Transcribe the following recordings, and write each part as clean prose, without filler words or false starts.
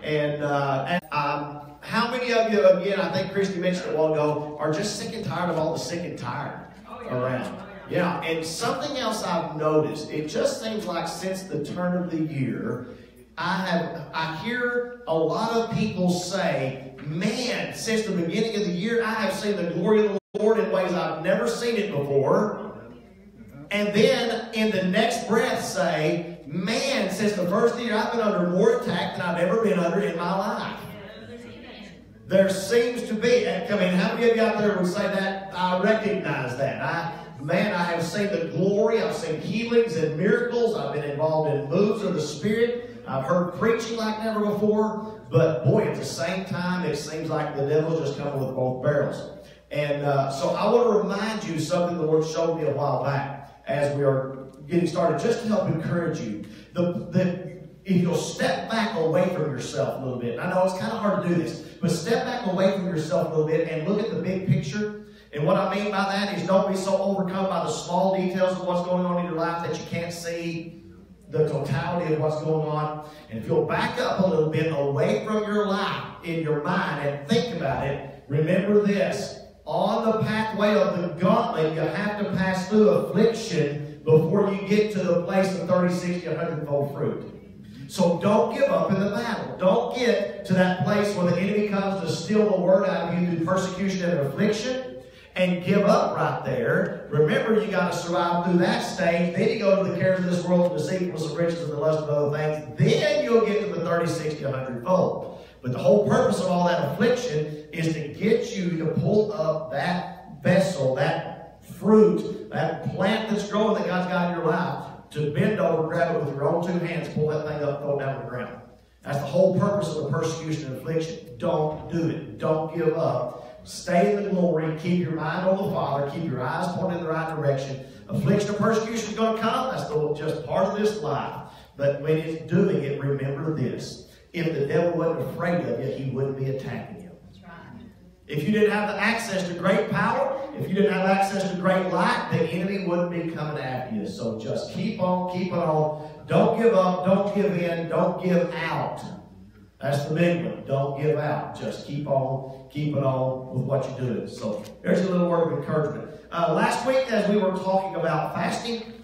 And how many of you, again, I think Christy mentioned it a while ago, are just sick and tired of all the sick and tired around? Yeah, and something else I've noticed, it just seems like since the turn of the year, I hear a lot of people say, man, since the beginning of the year, I have seen the glory of the Lord in ways I've never seen it before. And then in the next breath say, man, since the first of the year, I've been under more attack than I've ever been under in my life. There seems to be, I mean, how many of you out there would say that? I recognize that. Man, I have seen the glory. I've seen healings and miracles. I've been involved in moves of the Spirit. I've heard preaching like never before. But boy, at the same time, it seems like the devil's just coming with both barrels. And so I want to remind you something the Lord showed me a while back as we are getting started, just to help encourage you. If you'll step back away from yourself a little bit. I know it's kind of hard to do this, but step back away from yourself a little bit and look at the big picture. And what I mean by that is don't be so overcome by the small details of what's going on in your life that you can't see the totality of what's going on. And if you'll back up a little bit away from your life in your mind and think about it, remember this. On the pathway of the gauntlet, you have to pass through affliction before you get to the place of 30, 60, 100-fold fruit. So don't give up in the battle. Don't get to that place where the enemy comes to steal the word out of you through persecution and affliction and give up right there. Remember, you got to survive through that stage. Then you go to the cares of this world, the deceitfulness of riches, and the lust of other things. Then you'll get to the 30, 60, 100-fold. But the whole purpose of all that affliction is to get you to pull up that vessel, that fruit, that plant that's growing that God's got in your life, to bend over, grab it with your own two hands, pull that thing up, throw it down on the ground. That's the whole purpose of the persecution and affliction. Don't do it. Don't give up. Stay in the glory. Keep your mind on the Father. Keep your eyes pointed in the right direction. Affliction or persecution is going to come. That's just part of this life. But when it's doing it, remember this. If the devil wasn't afraid of you, he wouldn't be attacking you. That's right. If you didn't have the access to great power, if you didn't have access to great light, the enemy wouldn't be coming after you. So just keep on keeping on. Don't give up. Don't give in. Don't give out. That's the big one. Don't give out. Just keep on keeping on with what you're doing. So there's a little word of encouragement. Last week, as we were talking about fasting,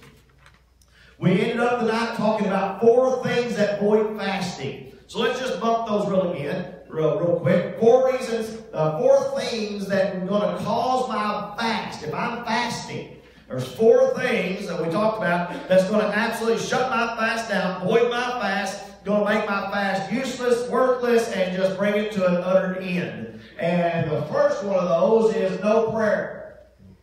we ended up tonight talking about 4 things that void fasting. So let's just bump those real quick. 4 reasons, 4 things that are going to cause my fast. If I'm fasting, there's 4 things that we talked about that's going to absolutely shut my fast down, void my fast, going to make my fast useless, worthless, and just bring it to an utter end. And the first one of those is no prayer.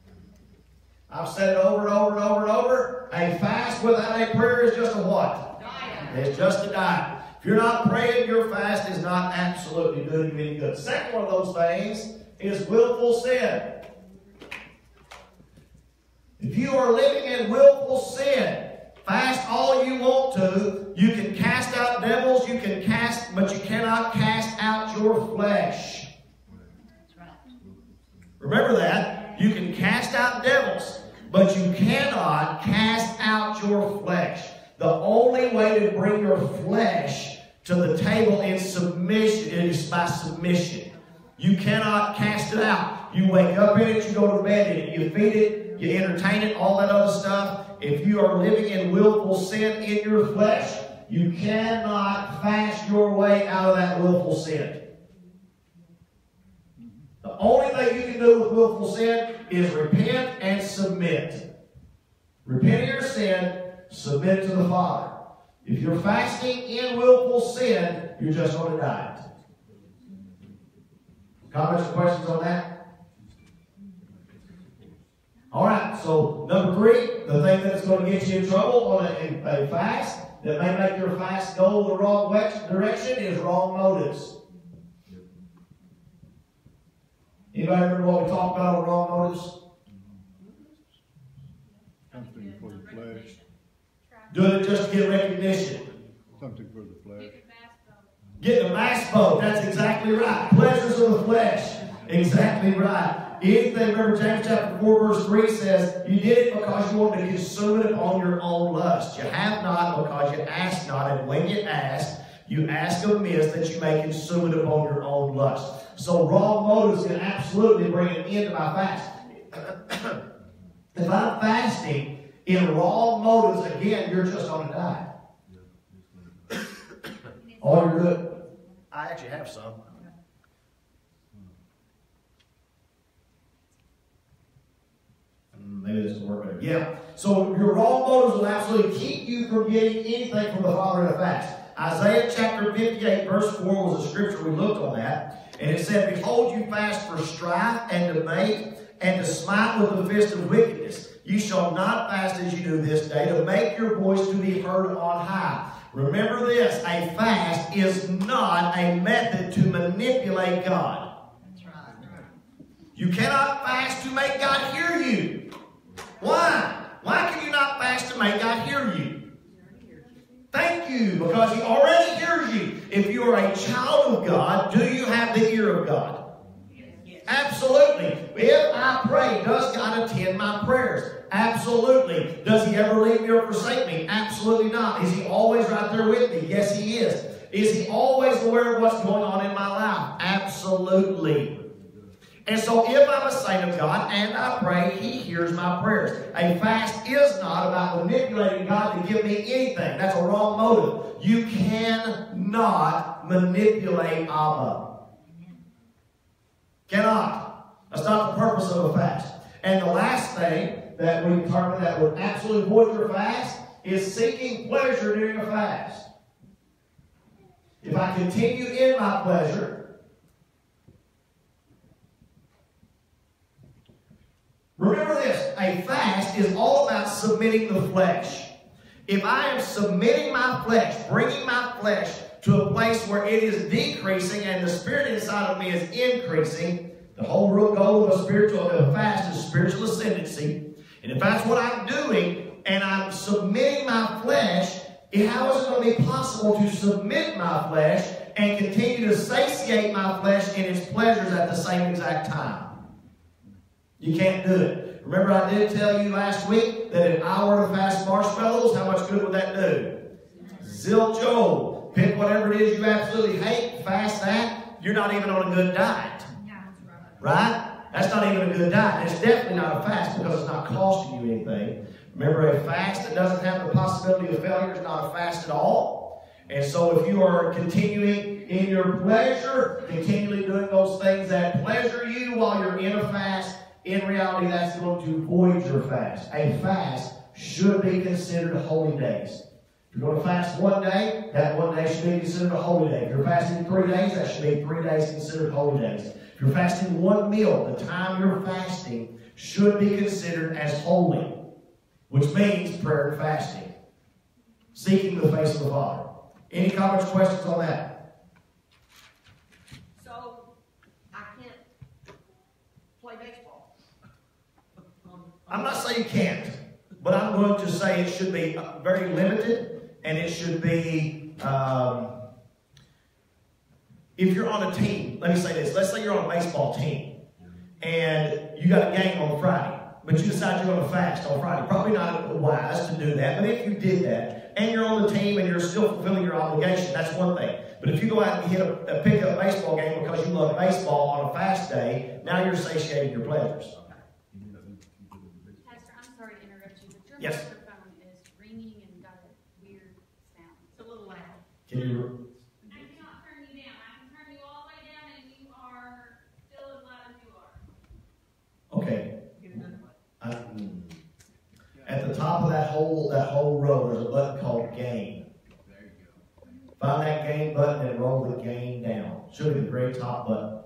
I've said it over and over and over and over. A fast without a prayer is just a what? Diet. It's just a diet. If you're not praying, your fast is not absolutely doing you any good. Second one of those things is willful sin. If you are living in willful sin, fast all you want to. You can cast out devils, but you cannot cast out your flesh. That's right. Remember that. You can cast out devils, but you cannot cast out your flesh. The only way to bring your flesh to the table in submission is by submission. You cannot cast it out. You wake up in it, you go to bed in it, you feed it, you entertain it, all that other stuff. If you are living in willful sin in your flesh, you cannot fast your way out of that willful sin. The only thing you can do with willful sin is repent and submit. Repent of your sin, submit to the Father. If you're fasting in willful sin, you're just on a diet. Comments or questions on that? All right, so number 3, the thing that's going to get you in trouble on a fast that may make your fast go the wrong direction is wrong motives. Anybody remember what we talked about on wrong motives? Something for the flesh. Doing it just to get recognition. Something for the flesh. Getting a mass boat. That's exactly right. Pleasures of the flesh. Exactly right. Anything, remember James chapter 4 verse 3 says, you did it because you wanted to consume it upon your own lust. You have not because you asked not, and when you ask, You ask amiss that you may consume it upon your own lust. So wrong motives can absolutely bring an end to my fast. If I'm fasting in wrong motives, again, you're just going to die. Oh, you're good. I actually have some. Maybe this will work better. Yeah. So your wrong motives will absolutely keep you from getting anything from the Father in a fast. Isaiah chapter 58 verse 4 was a scripture we looked on that. And it said, behold, you fast for strife and to make and to smite with the fist of wickedness. You shall not fast as you do this day to make your voice to be heard on high. Remember this, a fast is not a method to manipulate God. That's right. You cannot fast to make God hear you. Why? Why can you not fast to make God hear you? Thank you, because He already hears you. If you are a child of God, do you have the ear of God? Yes. Absolutely. If I pray, does God attend my prayers? Absolutely. Does He ever leave me or forsake me? Absolutely not. Is He always right there with me? Yes, He is. Is He always aware of what's going on in my life? Absolutely. And so if I'm a saint of God and I pray, He hears my prayers. A fast is not about manipulating God to give me anything. That's a wrong motive. You cannot manipulate Abba. Cannot. That's not the purpose of a fast. And the last thing that we determine that would absolutely void your fast is seeking pleasure during a fast. If I continue in my pleasure, remember this, a fast is all about submitting the flesh. If I am submitting my flesh, bringing my flesh to a place where it is decreasing and the spirit inside of me is increasing, the whole real goal of a fast is spiritual ascendancy. And if that's what I'm doing and I'm submitting my flesh, how is it going to be possible to submit my flesh and continue to satiate my flesh in its pleasures at the same exact time? You can't do it. Remember I did tell you last week that if I were to fast marshmallows, how much good would that do? Zilch-o. Pick whatever it is you absolutely hate, fast that, you're not even on a good diet. Right? That's not even a good diet. It's definitely not a fast because it's not costing you anything. Remember, a fast that doesn't have the possibility of failure is not a fast at all. And so if you are continuing in your pleasure, continually doing those things that pleasure you while you're in a fast, in reality, that's going to void your fast. A fast should be considered holy days. If you're going to fast one day, that one day should be considered a holy day. If you're fasting 3 days, that should be 3 days considered holy days. If you're fasting one meal, the time you're fasting should be considered as holy, which means prayer and fasting. Seeking the face of the Father. Any comments, questions on that? So, I can't play baseball. I'm not saying you can't, but I'm going to say it should be very limited, and it should be, if you're on a team, let me say this, let's say you're on a baseball team, and you got a game on Friday, but you decide you're going to fast on Friday. Probably not wise to do that, but if you did that, and you're on the team and you're still fulfilling your obligation, that's one thing. But if you go out and hit a pickup baseball game because you love baseball on a fast day, now you're satiating your pleasures. Pastor, I'm sorry to interrupt you, but your Yes. microphone is ringing and got a weird sound. It's a little loud. Can you? I cannot turn you down. I can turn you all the way down, and you are still as loud as you are. Okay. At the top of that whole row, there's a button called gain. Find that gain button and roll the gain down. Should be the very top button.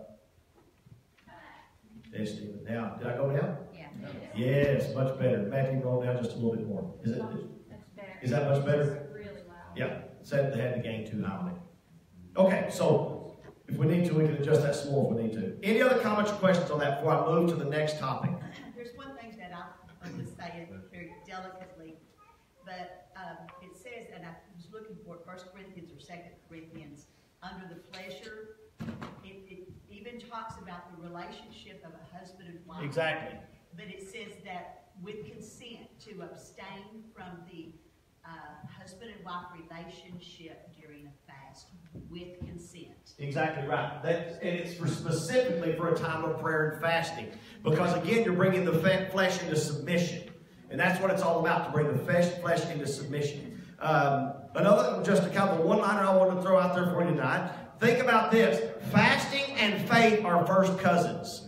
There's Stephen. Now, did I go down? Yeah. Yes, much better. Matthew, roll down just a little bit more. Is it? That's better. Is that much better? It's really loud. Yeah. Said they had the gain too high on it. Okay, so if we need to, we can adjust that small if we need to. Any other comments or questions on that before I move to the next topic? There's one thing that I'm going to say it very delicately, but it says, and I was looking for it, 1 Corinthians or 2 Corinthians, under the pleasure, it even talks about the relationship of a husband and wife. Exactly. But it says that with consent to abstain from the husband and wife relationship during a fast. fast with consent. Exactly right. And it's specifically for a time of prayer and fasting. Because again, you're bringing the flesh into submission. And that's what it's all about, to bring the flesh into submission. Just a couple, one-liner I want to throw out there for you tonight. Think about this. Fasting and faith are first cousins.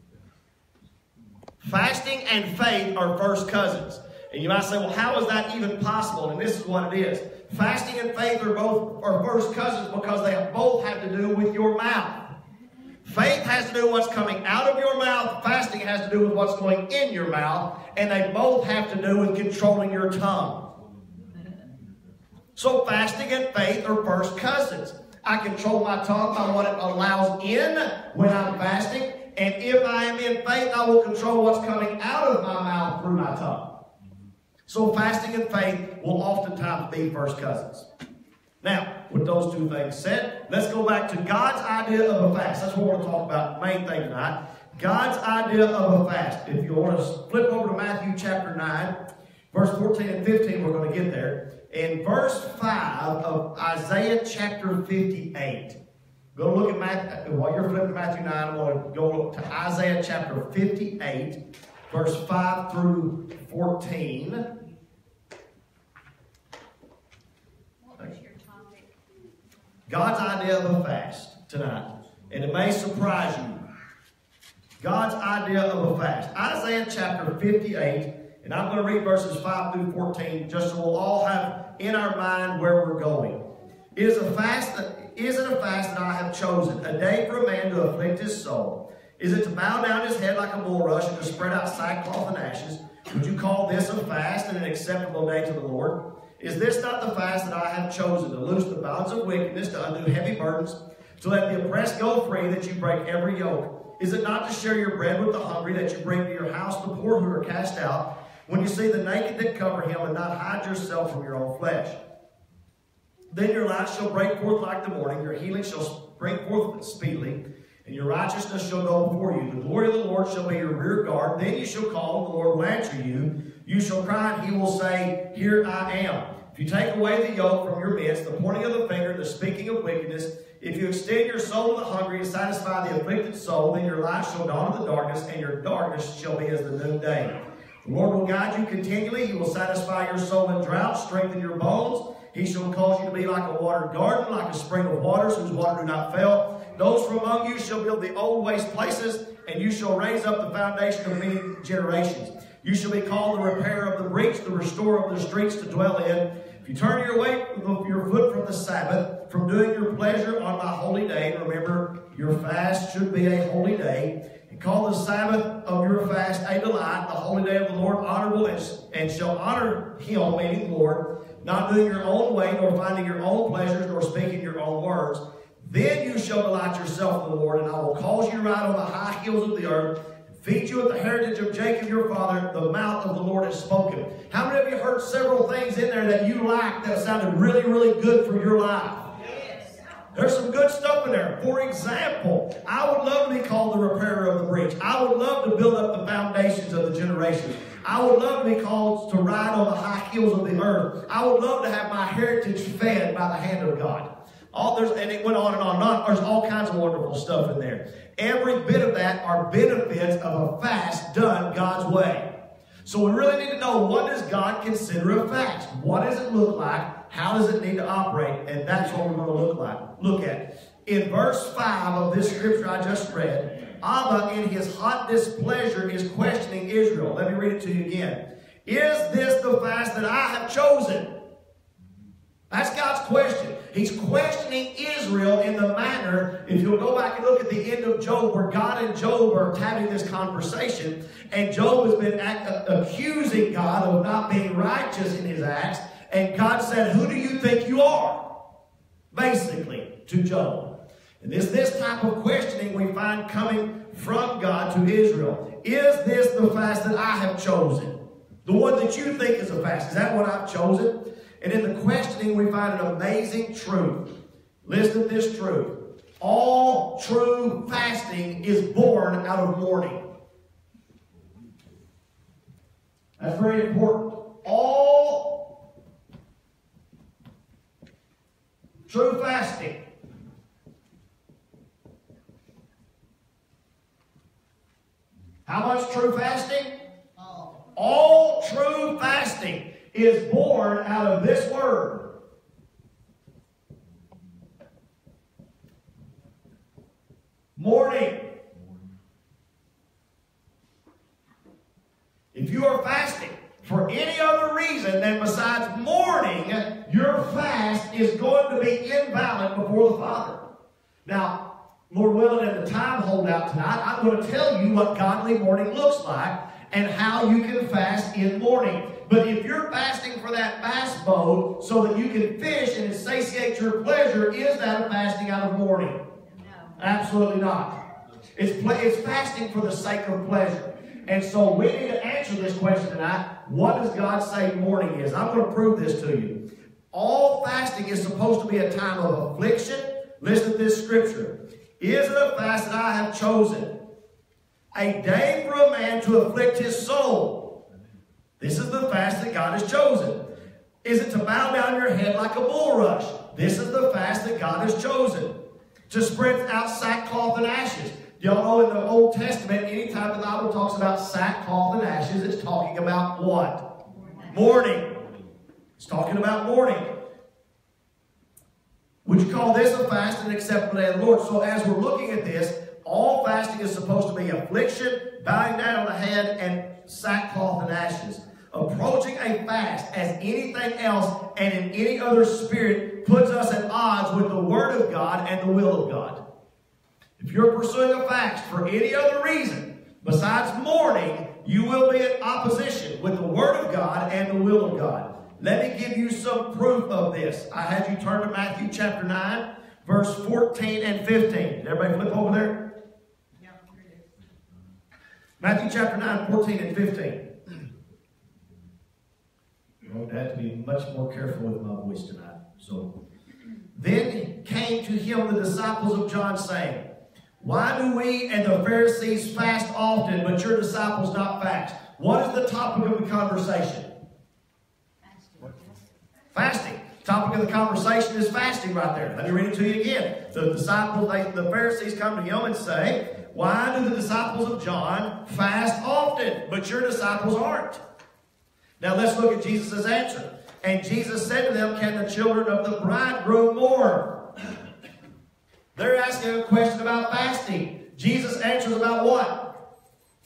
Fasting and faith are first cousins. And you might say, well, how is that even possible? And this is what it is. Fasting and faith are first cousins because they both have to do with your mouth. Faith has to do with what's coming out of your mouth. Fasting has to do with what's going in your mouth. And they both have to do with controlling your tongue. So fasting and faith are first cousins. I control my tongue by what it allows in when I'm fasting. And if I am in faith, I will control what's coming out of my mouth through my tongue. So fasting and faith will oftentimes be first cousins. Now, with those two things said, let's go back to God's idea of a fast. That's what we're going to talk about, the main thing tonight. God's idea of a fast. If you want to flip over to Matthew chapter 9, verse 14 and 15, we're going to get there. In verse 5 of Isaiah chapter 58. Go look at Matthew, while you're flipping to Matthew 9, I want to go to Isaiah chapter 58, verse 5 through 14. What was your topic? God's idea of a fast tonight. And it may surprise you. God's idea of a fast. Isaiah chapter 58, and I'm going to read verses 5 through 14, just so we'll all have in our mind where we're going. Is it a fast that I have chosen, a day for a man to afflict his soul? Is it to bow down his head like a bulrush and to spread out sackcloth and ashes? Would you call this a fast and an acceptable day to the Lord? Is this not the fast that I have chosen, to loose the bounds of wickedness, to undo heavy burdens, to let the oppressed go free, that you break every yoke? Is it not to share your bread with the hungry, that you bring to your house the poor who are cast out, when you see the naked that cover him, and not hide yourself from your own flesh? Then your light shall break forth like the morning, your healing shall spring forth speedily, and your righteousness shall go before you. The glory of the Lord shall be your rear guard. Then you shall call, and the Lord will answer you. You shall cry, and he will say, Here I am. If you take away the yoke from your midst, the pointing of the finger, the speaking of wickedness, if you extend your soul to the hungry and satisfy the afflicted soul, then your light shall dawn in the darkness, and your darkness shall be as the noonday. The Lord will guide you continually. He will satisfy your soul in drought, strengthen your bones. He shall cause you to be like a watered garden, like a spring of waters, whose water do not fail. Those from among you shall build the old waste places, and you shall raise up the foundation of many generations. You shall be called the repairer of the breach, the restorer of the streets to dwell in. If you turn your foot from the Sabbath, from doing your pleasure on my holy day, and remember, your fast should be a holy day, and call the Sabbath of your fast a delight, the holy day of the Lord honorable, and shall honor him, meaning the Lord, not doing your own way, nor finding your own pleasures, nor speaking your own words. Then you shall delight yourself in the Lord, and I will cause you to ride on the high hills of the earth, feed you with the heritage of Jacob your father. The mouth of the Lord has spoken. How many of you heard several things in there that you liked that sounded really, really good for your life? There's some good stuff in there. For example, I would love to be called the repairer of the breach. I would love to build up the foundations of the generations. I would love to be called to ride on the high hills of the earth. I would love to have my heritage fed by the hand of God. And it went on and on and on. There's all kinds of wonderful stuff in there. Every bit of that are benefits of a fast done God's way. So we really need to know, what does God consider a fast? What does it look like? How does it need to operate? And that's what we're going to look at. In verse 5 of this scripture I just read, Abba in his hot displeasure is questioning Israel. Let me read it to you again. Is this the fast that I have chosen? That's God's question. He's questioning Israel in the manner, if you'll go back and look at the end of Job, where God and Job are having this conversation, and Job has been accusing God of not being righteous in his acts, and God said, who do you think you are? Basically, to Job. And this type of questioning we find coming from God to Israel. Is this the fast that I have chosen? The one that you think is a fast. Is that what I've chosen? And in the questioning, we find an amazing truth. Listen to this truth. All true fasting is born out of mourning. That's very important. All True fasting. How much true fasting? All true fasting is born out of this word. Morning. If you are fasting for any other reason than besides mourning, your fast is going to be invalid before the Father. Now, Lord willing, at the time holdout tonight, I'm going to tell you what godly mourning looks like and how you can fast in mourning. But if you're fasting for that bass boat so that you can fish and satiate your pleasure, is that a fasting out of mourning? No. Absolutely not. It's fasting for the sake of pleasure. And so we need to answer this question tonight. What does God say mourning is? I'm going to prove this to you. All fasting is supposed to be a time of affliction. Listen to this scripture. Is it a fast that I have chosen? A day for a man to afflict his soul. This is the fast that God has chosen. Is it to bow down your head like a bulrush? This is the fast that God has chosen. To spread out sackcloth and ashes. Y'all know in the Old Testament, anytime the Bible talks about sackcloth and ashes, it's talking about what? Mourning. It's talking about mourning. Would you call this a fast and acceptable day of the Lord? So as we're looking at this, all fasting is supposed to be affliction, bowing down on the head, and sackcloth and ashes. Approaching a fast as anything else and in any other spirit puts us at odds with the Word of God and the will of God. If you're pursuing a fast for any other reason besides mourning, you will be in opposition with the Word of God and the will of God. Let me give you some proof of this. I had you turn to Matthew chapter 9, verse 14 and 15. Did everybody flip over there? Yeah, here it is. Matthew chapter 9, 14 and 15. I have to be much more careful with my voice tonight. So, then came to him the disciples of John, saying, why do we and the Pharisees fast often, but your disciples not fast? What is the topic of the conversation? Fasting. Topic of the conversation is fasting right there. Let me read it to you again. The disciples, the Pharisees come to him and say, why do the disciples of John fast often, but your disciples aren't? Now let's look at Jesus' answer. And Jesus said to them, can the children of the bridegroom mourn? They're asking a question about fasting. Jesus answers about what?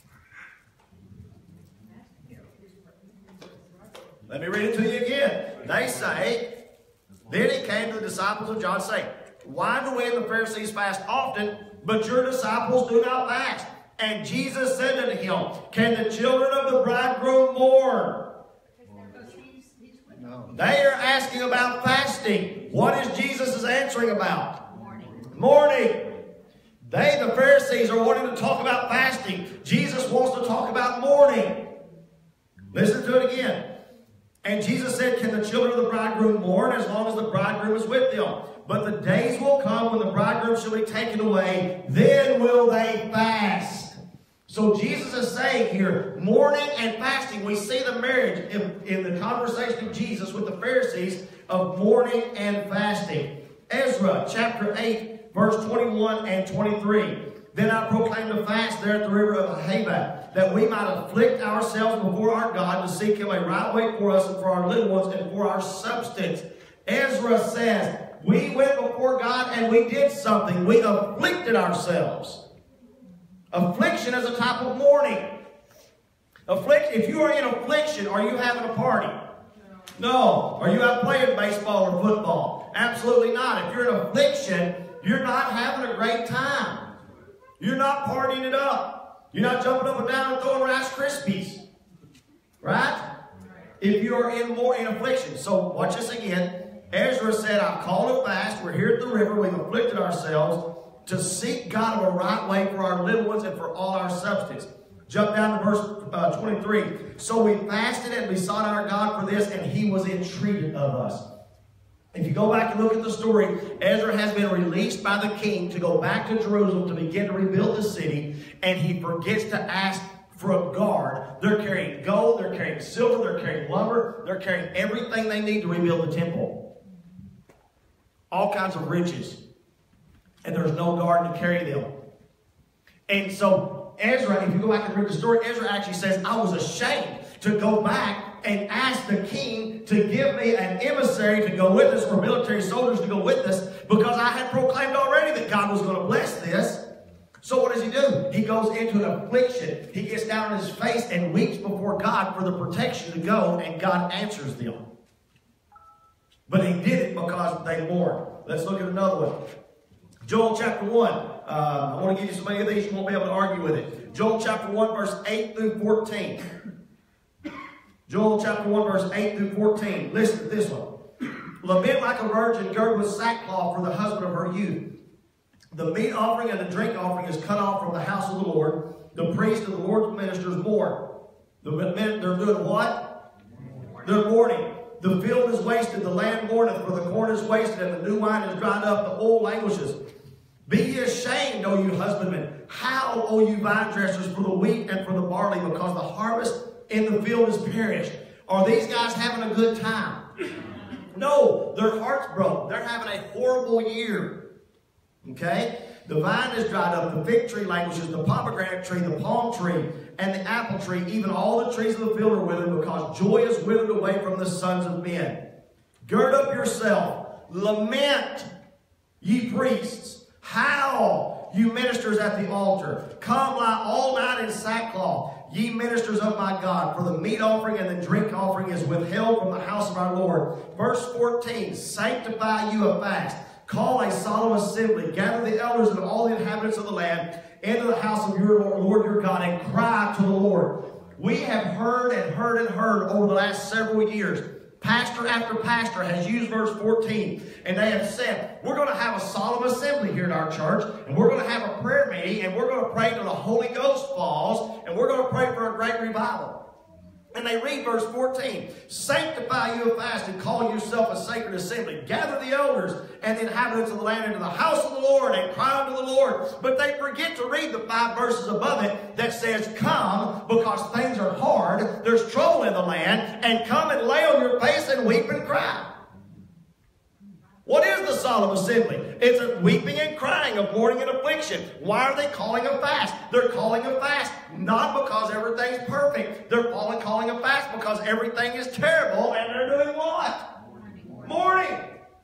Let me read it to you again. They say, then he came to the disciples of John, saying, why do we and the Pharisees fast often, but your disciples do not fast? And Jesus said unto him, can the children of the bridegroom mourn? No. They are asking about fasting. What is Jesus answering about? Mourning. They, the Pharisees, are wanting to talk about fasting. Jesus wants to talk about mourning. Listen to it again. And Jesus said, can the children of the bridegroom mourn as long as the bridegroom is with them? But the days will come when the bridegroom shall be taken away. Then will they fast. So Jesus is saying here, mourning and fasting. We see the marriage in the conversation of Jesus with the Pharisees of mourning and fasting. Ezra chapter 8, verse 21 and 23. Then I proclaimed a fast there at the river of Ahava, that we might afflict ourselves before our God to seek him a right way for us and for our little ones and for our substance. Ezra says, we went before God and we did something. We afflicted ourselves. Affliction is a type of mourning. If you are in affliction, are you having a party? No. Are you out playing baseball or football? Absolutely not. If you're in affliction, you're not having a great time. You're not partying it up. You're not jumping up and down and throwing Rice Krispies. Right? If you're in affliction. So watch this again. Ezra said, I've called a fast. We're here at the river. We've afflicted ourselves to seek God in a right way for our little ones and for all our substance. Jump down to verse 23. So we fasted and besought our God for this, and he was entreated of us. If you go back and look at the story, Ezra has been released by the king to go back to Jerusalem to begin to rebuild the city, and he forgets to ask for a guard. They're carrying gold, they're carrying silver, they're carrying lumber, they're carrying everything they need to rebuild the temple. all kinds of riches, and there's no guard to carry them. And so Ezra, if you go back and read the story, Ezra actually says, I was ashamed to go back and ask the king to give me an emissary to go with us, or military soldiers to go with us, because I had proclaimed already that God was going to bless this. So what does he do? He goes into an affliction. He gets down on his face and weeps before God for the protection to go, and God answers them. But he did it because they mourned. Let's look at another one. Joel chapter 1. I want to give you so many of these you won't be able to argue with it. Joel chapter 1 verse 8 through 14. Joel chapter 1 verse 8 through 14. Listen to this one. Lament like a virgin girded with sackcloth for the husband of her youth. The meat offering and the drink offering is cut off from the house of the Lord. The priest and the Lord's ministers mourn. They're doing what? They're mourning. The field is wasted, the land mourneth, for the corn is wasted, and the new wine is dried up, the old languishes. Be ye ashamed, O you husbandmen. Howl, O you vine dressers, for the wheat and for the barley, because the harvest in the field is perished. Are these guys having a good time? No, their hearts broke. They're having a horrible year. Okay? The vine is dried up, the fig tree languishes, the pomegranate tree, the palm tree, and the apple tree, even all the trees of the field are withered, because joy is withered away from the sons of men. Gird up yourself, lament, ye priests, howl, you ministers at the altar. Come lie all night in sackcloth, ye ministers of my God, for the meat offering and the drink offering is withheld from the house of our Lord. Verse 14, sanctify you a fast. Call a solemn assembly, gather the elders and all the inhabitants of the land into the house of your Lord your God, and cry to the Lord. We have heard and heard and heard over the last several years. Pastor after pastor has used verse 14, and they have said, we're going to have a solemn assembly here at our church, and we're going to have a prayer meeting, and we're going to pray till the Holy Ghost falls, and we're going to pray for a great revival. And they read verse 14, sanctify you a fast and call yourself a sacred assembly. Gather the elders and the inhabitants of the land into the house of the Lord and cry unto the Lord. But they forget to read the 5 verses above it that says, come, because things are hard, there's trouble in the land, and come and lay on your face and weep and cry. What is the solemn assembly? It's a weeping and crying of mourning and affliction. Why are they calling a fast? They're calling a fast not because everything's perfect. They're calling a fast because everything is terrible, and they're doing what? Mourning.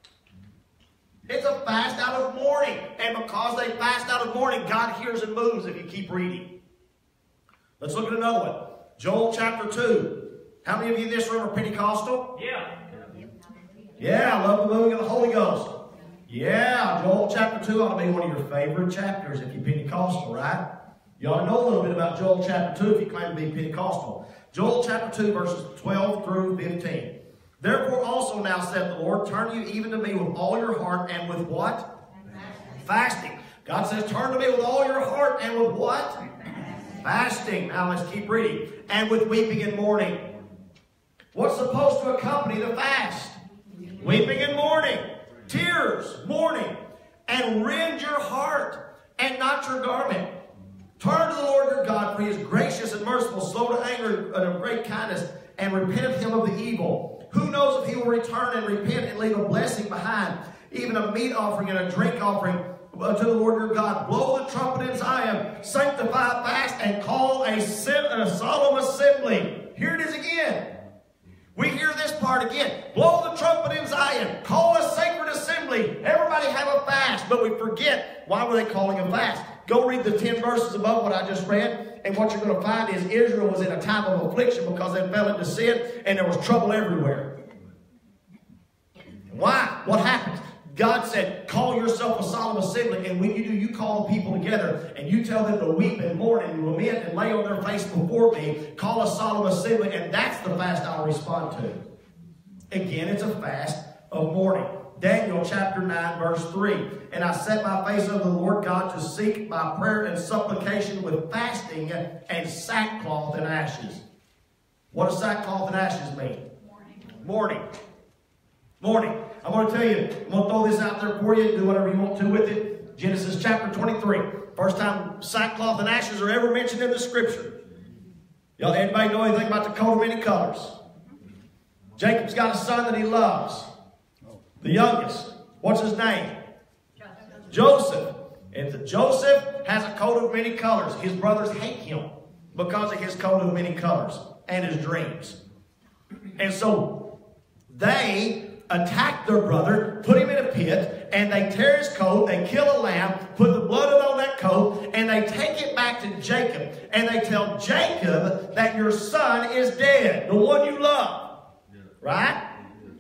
It's a fast out of mourning. And because they fast out of mourning, God hears and moves if you keep reading. Let's look at another one. Joel chapter 2. How many of you in this room are Pentecostal? Yeah. Yeah, I love the moving of the Holy Ghost. Yeah, Joel chapter 2 ought to be one of your favorite chapters if you're Pentecostal, right? You ought to know a little bit about Joel chapter 2 if you claim to be Pentecostal. Joel chapter 2 verses 12 through 15. Therefore also now saith the Lord, turn you even to me with all your heart, and with what? Fasting. God says, turn to me with all your heart, and with what? Fasting. Now let's keep reading. And with weeping and mourning. What's supposed to accompany the fast? Weeping and mourning, tears, mourning, and rend your heart and not your garment. Turn to the Lord your God, for he is gracious and merciful, slow to anger and of great kindness, and repent of him of the evil. Who knows if he will return and repent and leave a blessing behind, even a meat offering and a drink offering to the Lord your God. Blow the trumpet in Zion, sanctify a fast, and call a solemn assembly. Here it is again. We hear this part again. Blow the trumpet in Zion. Call a sacred assembly. Everybody have a fast. But we forget, why were they calling a fast? Go read the 10 verses above what I just read. And what you're going to find is Israel was in a time of affliction because they fell into sin and there was trouble everywhere. Why? What happened? God said, call yourself a solemn assembly, and when you do, you call the people together, and you tell them to weep and mourn and lament and lay on their face before me. Call a solemn assembly, and that's the fast I'll respond to. Again, it's a fast of mourning. Daniel chapter 9, verse 3. And I set my face unto the Lord God to seek my prayer and supplication with fasting and sackcloth and ashes. What does sackcloth and ashes mean? Mourning. Mourning. I'm going to tell you, I'm going to throw this out there for you. Do whatever you want to with it. Genesis chapter 23. First time sackcloth and ashes are ever mentioned in the scripture. Y'all, anybody know anything about the coat of many colors? Jacob's got a son that he loves. The youngest. What's his name? Joseph. And Joseph has a coat of many colors. His brothers hate him because of his coat of many colors and his dreams. And so they attack their brother, put him in a pit, and they tear his coat, they kill a lamb, put the blood on that coat, and they take it back to Jacob. And they tell Jacob that your son is dead, the one you love. Right?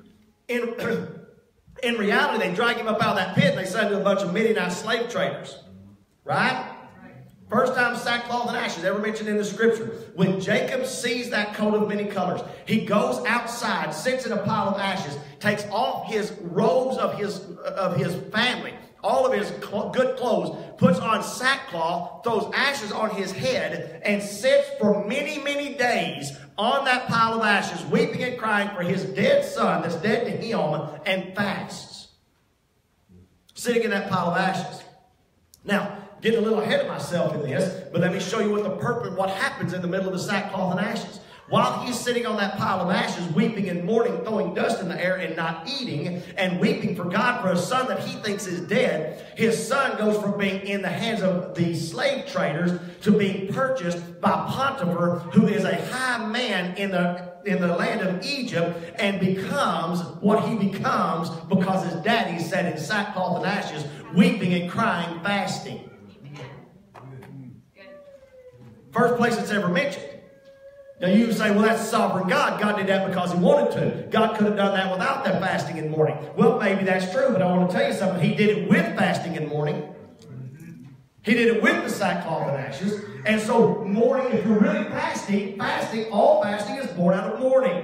In reality, they drag him up out of that pit and they send him to a bunch of Midianite slave traders. Right? First time sackcloth and ashes ever mentioned in the scripture. When Jacob sees that coat of many colors, he goes outside, sits in a pile of ashes, takes off his robes of his family, all of his good clothes, puts on sackcloth, throws ashes on his head, and sits for many, many days on that pile of ashes, weeping and crying for his dead son that's dead to him, and fasts. Sitting in that pile of ashes. Now, getting a little ahead of myself in this, but let me show you what happens in the middle of the sackcloth and ashes. While he's sitting on that pile of ashes, weeping and mourning, throwing dust in the air and not eating, and weeping for God for a son that he thinks is dead, his son goes from being in the hands of the slave traders to being purchased by Potiphar, who is a high man in the land of Egypt, and becomes what he becomes because his daddy sat in sackcloth and ashes, weeping and crying, fasting. First place it's ever mentioned. Now you say, well, that's sovereign God. God did that because he wanted to. God could have done that without that fasting and mourning. Well, maybe that's true, but I want to tell you something. He did it with fasting and mourning. He did it with the sackcloth and ashes. And so mourning, if you're really fasting, all fasting is born out of mourning.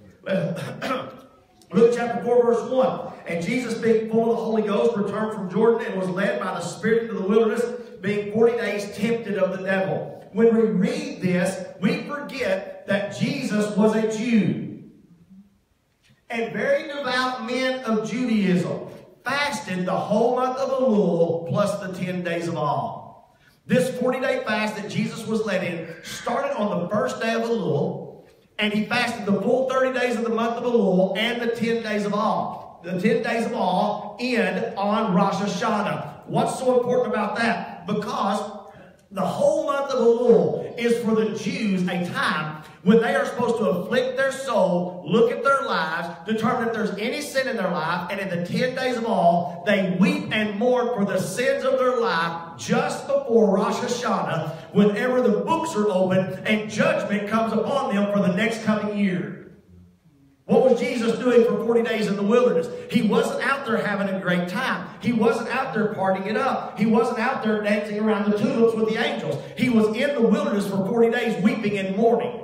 Luke chapter 4, verse 1. And Jesus, being full of the Holy Ghost, returned from Jordan and was led by the Spirit into the wilderness, being 40 days tempted of the devil. When we read this, we forget that Jesus was a Jew. And very devout men of Judaism fasted the whole month of Elul plus the 10 days of awe. This 40-day fast that Jesus was led in started on the first day of Elul, and he fasted the full 30 days of the month of Elul and the 10 days of awe. The 10 days of awe end on Rosh Hashanah. What's so important about that? Because the whole month of Elul is for the Jews a time when they are supposed to afflict their soul, look at their lives, determine if there's any sin in their life, and in the 10 days of awe, they weep and mourn for the sins of their life just before Rosh Hashanah, whenever the books are open and judgment comes upon them for the next coming year. What was Jesus doing for 40 days in the wilderness? He wasn't out there having a great time. He wasn't out there partying it up. He wasn't out there dancing around the tulips with the angels. He was in the wilderness for 40 days weeping and mourning.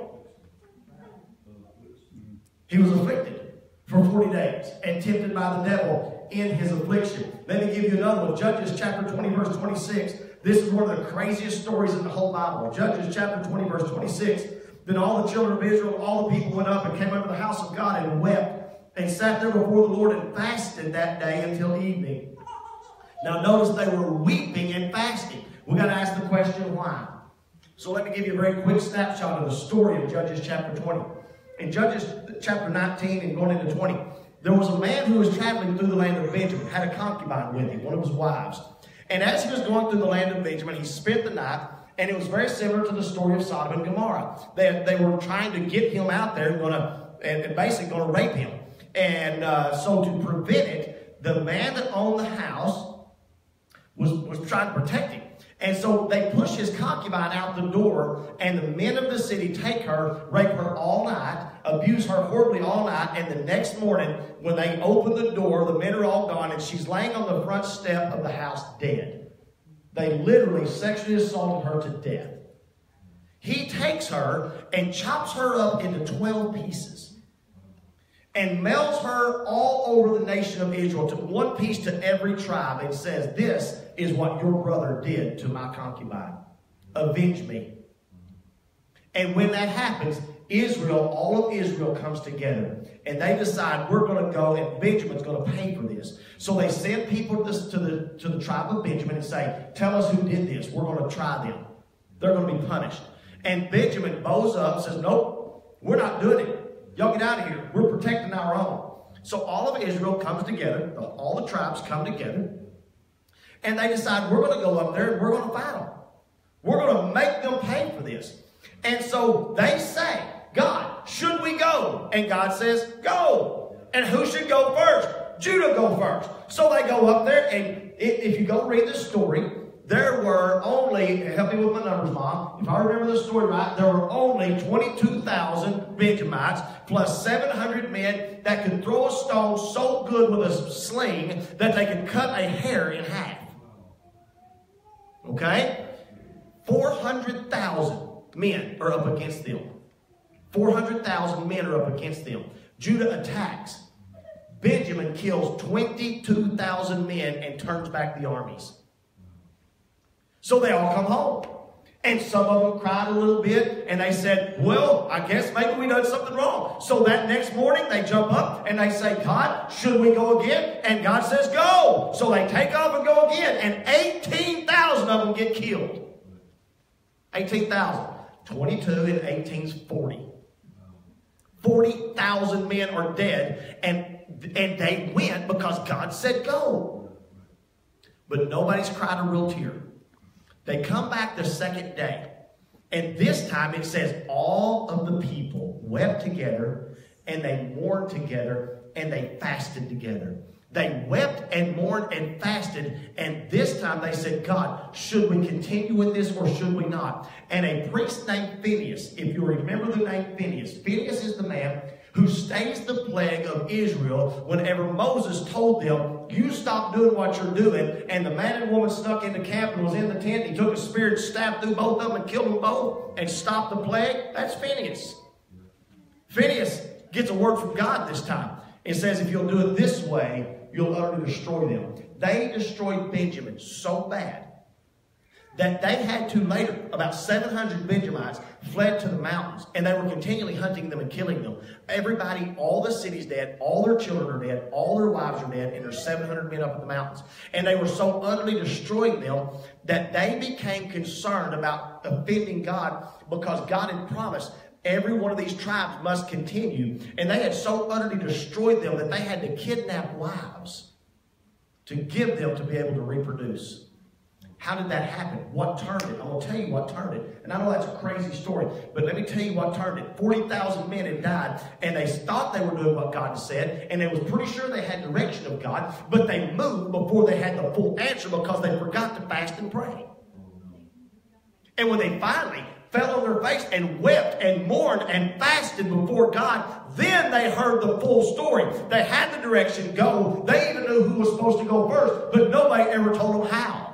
He was afflicted for 40 days and tempted by the devil in his affliction. Let me give you another one. Judges chapter 20, verse 26. This is one of the craziest stories in the whole Bible. Judges chapter 20, verse 26. Then all the children of Israel, all the people went up and came unto the house of God and wept and sat there before the Lord and fasted that day until evening. Now notice they were weeping and fasting. We've got to ask the question, why? So let me give you a very quick snapshot of the story of Judges chapter 20. In Judges chapter 19 and going into 20, there was a man who was traveling through the land of Benjamin, had a concubine with him, one of his wives. And as he was going through the land of Benjamin, he spent the night. And it was very similar to the story of Sodom and Gomorrah. They were trying to get him out there and basically going to rape him. And so to prevent it, the man that owned the house was trying to protect him. And so they push his concubine out the door, and the men of the city take her, rape her all night, abuse her horribly all night, and the next morning, when they open the door, the men are all gone, and she's laying on the front step of the house dead. They literally sexually assaulted her to death. He takes her and chops her up into 12 pieces and mails her all over the nation of Israel, to one piece to every tribe, and says, this is what your brother did to my concubine. Avenge me. And when that happens, all of Israel comes together, and they decide, we're going to go, and Benjamin's going to pay for this. So they send people to the tribe of Benjamin and say, tell us who did this. We're going to try them. They're going to be punished. And Benjamin bows up and says, nope, we're not doing it. Y'all get out of here. We're protecting our own. So all of Israel comes together, all the tribes come together, and they decide, we're going to go up there and we're going to fight them. We're going to make them pay for this. And so they say, God, should we go? And God says, go. And who should go first? Judah go first. So they go up there, and if you go read the story, there were only, help me with my numbers, Mom, if I remember the story right, there were only 22,000 Benjamites plus 700 men that could throw a stone so good with a sling that they could cut a hair in half. Okay? 400,000 men are up against them. 400,000 men are up against them. Judah attacks. Benjamin kills 22,000 men and turns back the armies. So they all come home. And some of them cried a little bit, and they said, well, I guess maybe we done something wrong. So that next morning, they jump up, and they say, God, should we go again? And God says, go. So they take off and go again, and 18,000 of them get killed. 18,000. 22 and 18 is 40. 40,000 men are dead, and they went because God said go. But nobody's cried a real tear. They come back the second day, and this time it says all of the people wept together, and they mourned together, and they fasted together. They wept and mourned and fasted, and this time they said, God, should we continue with this or should we not? And a priest named Phinehas, if you remember the name Phinehas, Phinehas is the man who stays the plague of Israel whenever Moses told them, you stop doing what you're doing, and the man and woman snuck into camp and was in the tent. He took a spear and stabbed through both of them and killed them both and stopped the plague. That's Phinehas. Phinehas gets a word from God this time. It says, if you'll do it this way, you'll utterly destroy them. They destroyed Benjamin so bad that they had to later, about 700 Benjamites fled to the mountains, and they were continually hunting them and killing them. Everybody, all the city's dead, all their children are dead, all their wives are dead, and there's 700 men up in the mountains. And they were so utterly destroying them that they became concerned about offending God, because God had promised every one of these tribes must continue. And they had so utterly destroyed them that they had to kidnap wives to give them to be able to reproduce. How did that happen? What turned it? I'm going to tell you what turned it. And I know that's a crazy story, but let me tell you what turned it. 40,000 men had died, and they thought they were doing what God said, and they was pretty sure they had direction of God, but they moved before they had the full answer because they forgot to fast and pray. And when they finally fell on their face and wept and mourned and fasted before God, then they heard the full story. They had the direction, go. They even knew who was supposed to go first, but nobody ever told them how.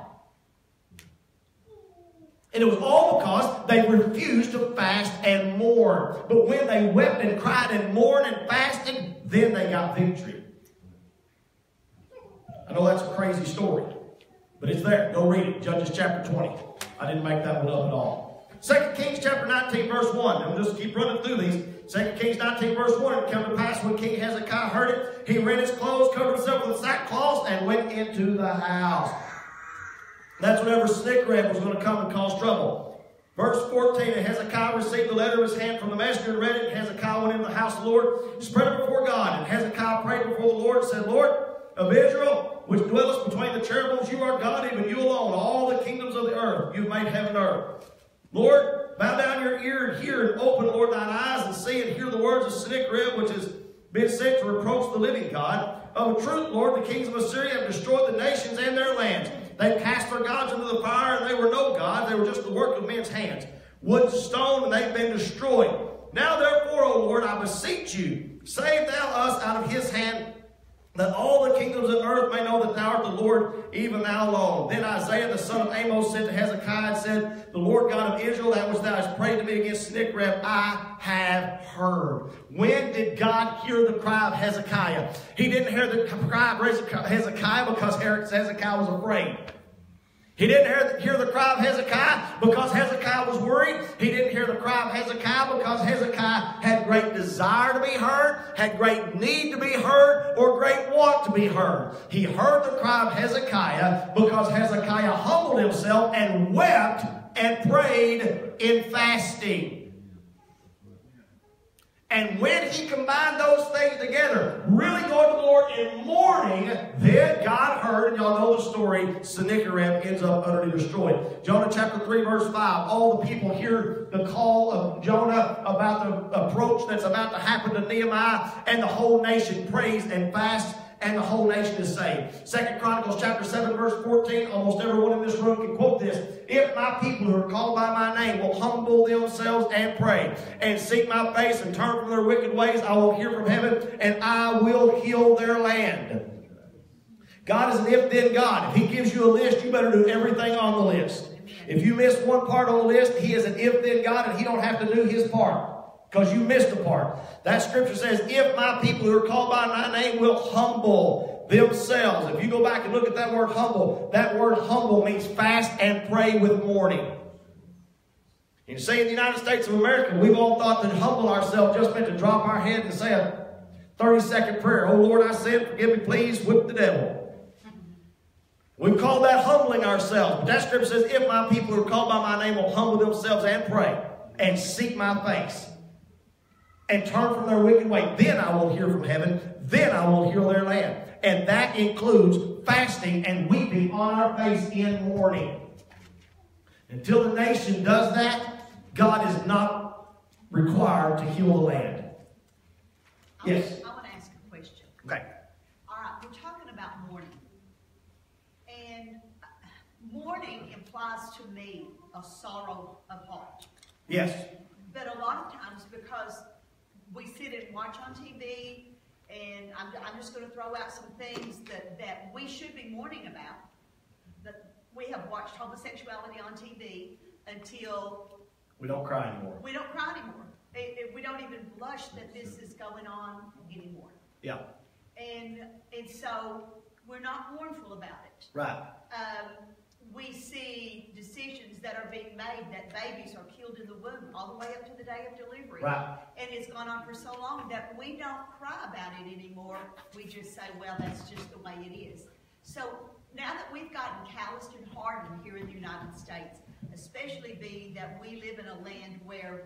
And it was all because they refused to fast and mourn. But when they wept and cried and mourned and fasted, then they got victory. I know that's a crazy story, but it's there. Go read it. Judges chapter 20. I didn't make that one up at all. 2 Kings chapter 19 verse 1. And we'll just keep running through these. 2 Kings 19 verse 1. It came to pass when King Hezekiah heard it, he rent his clothes, covered himself with sackcloth, and went into the house. That's whenever Sennacherib was going to come and cause trouble. Verse 14, and Hezekiah received the letter of his hand from the messenger and read it. And Hezekiah went into the house of the Lord, spread it before God. And Hezekiah prayed before the Lord and said, Lord of Israel, which dwellest between the cherubims, you are God, even you alone. All the kingdoms of the earth, you've made heaven and earth. Lord, bow down your ear and hear, and open, Lord, thine eyes, and see and hear the words of Sennacherib, which has been sent to reproach the living God. Of a truth, Lord, the kings of Assyria have destroyed the nations and their lands. They cast their gods into the fire, and they were no gods. They were just the work of men's hands. Wood and stone, and they've been destroyed. Now, therefore, O Lord, I beseech you, save thou us out of his hand, that all the kingdoms of the earth may know that thou art the Lord, even thou alone. Then Isaiah the son of Amos sent to Hezekiah and said, the Lord God of Israel, that which thou hast prayed to me against Sennacherib, I have heard. When did God hear the cry of Hezekiah? He didn't hear the cry of Hezekiah because Hezekiah was afraid. He didn't hear the cry of Hezekiah because Hezekiah was worried. He didn't hear the cry of Hezekiah because Hezekiah had great desire to be heard, had great need to be heard, or great want to be heard. He heard the cry of Hezekiah because Hezekiah humbled himself and wept and prayed in fasting. And when he combined those things together, really going to the Lord in mourning, then God heard, and y'all know the story, Sennacherib ends up utterly destroyed. Jonah chapter 3, verse 5, all the people hear the call of Jonah about the approach that's about to happen to Nehemiah, and the whole nation prays and fasts, and the whole nation is saved. 2 Chronicles chapter 7, verse 14, almost everyone in this room can quote this. If my people who are called by my name will humble themselves and pray and seek my face and turn from their wicked ways, I will hear from heaven and I will heal their land. God is an if-then God. If he gives you a list, you better do everything on the list. If you miss one part on the list, he is an if-then God and he don't have to do his part, because you missed a part. That scripture says, if my people who are called by my name will humble themselves. If you go back and look at that word humble means fast and pray with mourning. You see, in the United States of America, we've all thought that humble ourselves just meant to drop our head and say a 30-second prayer. Oh Lord, I sin, forgive me, please, whip the devil. We've called that humbling ourselves. But that scripture says, if my people who are called by my name will humble themselves and pray and seek my face and turn from their wicked way, then I will hear from heaven, then I will heal their land. And that includes fasting and weeping on our face in mourning. Until the nation does that, God is not required to heal the land. Yes? I want to ask a question. Okay. All right, we're talking about mourning. And mourning implies to me a sorrow of heart. Yes. But a lot of times, because we sit and watch on TV, and I'm just going to throw out some things that we should be mourning about. That we have watched homosexuality on TV until We don't cry anymore. we don't cry anymore. We don't even blush that this is going on anymore. Yeah. And so we're not mournful about it. Right. We see decisions that are being made that babies are killed in the womb all the way up to the day of delivery. Right. And it's gone on for so long that we don't cry about it anymore. We just say, well, that's just the way it is. So now that we've gotten calloused and hardened here in the United States, especially being that we live in a land where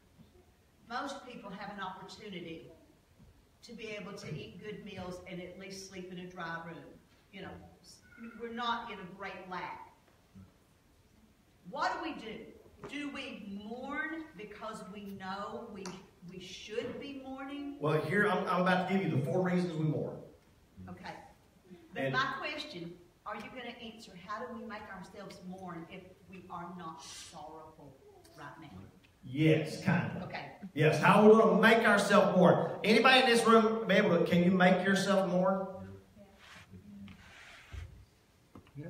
most people have an opportunity to be able to eat good meals and at least sleep in a dry room. You know, we're not in a great lack. What do? Do we mourn because we know we should be mourning? Well, here I'm about to give you the 4 reasons we mourn. Okay. But my question, are you going to answer, how do we make ourselves mourn if we are not sorrowful right now? Yes, kind of. Okay. Yes, how are we going to make ourselves mourn? Anybody in this room be able to, can you make yourself mourn? Yeah.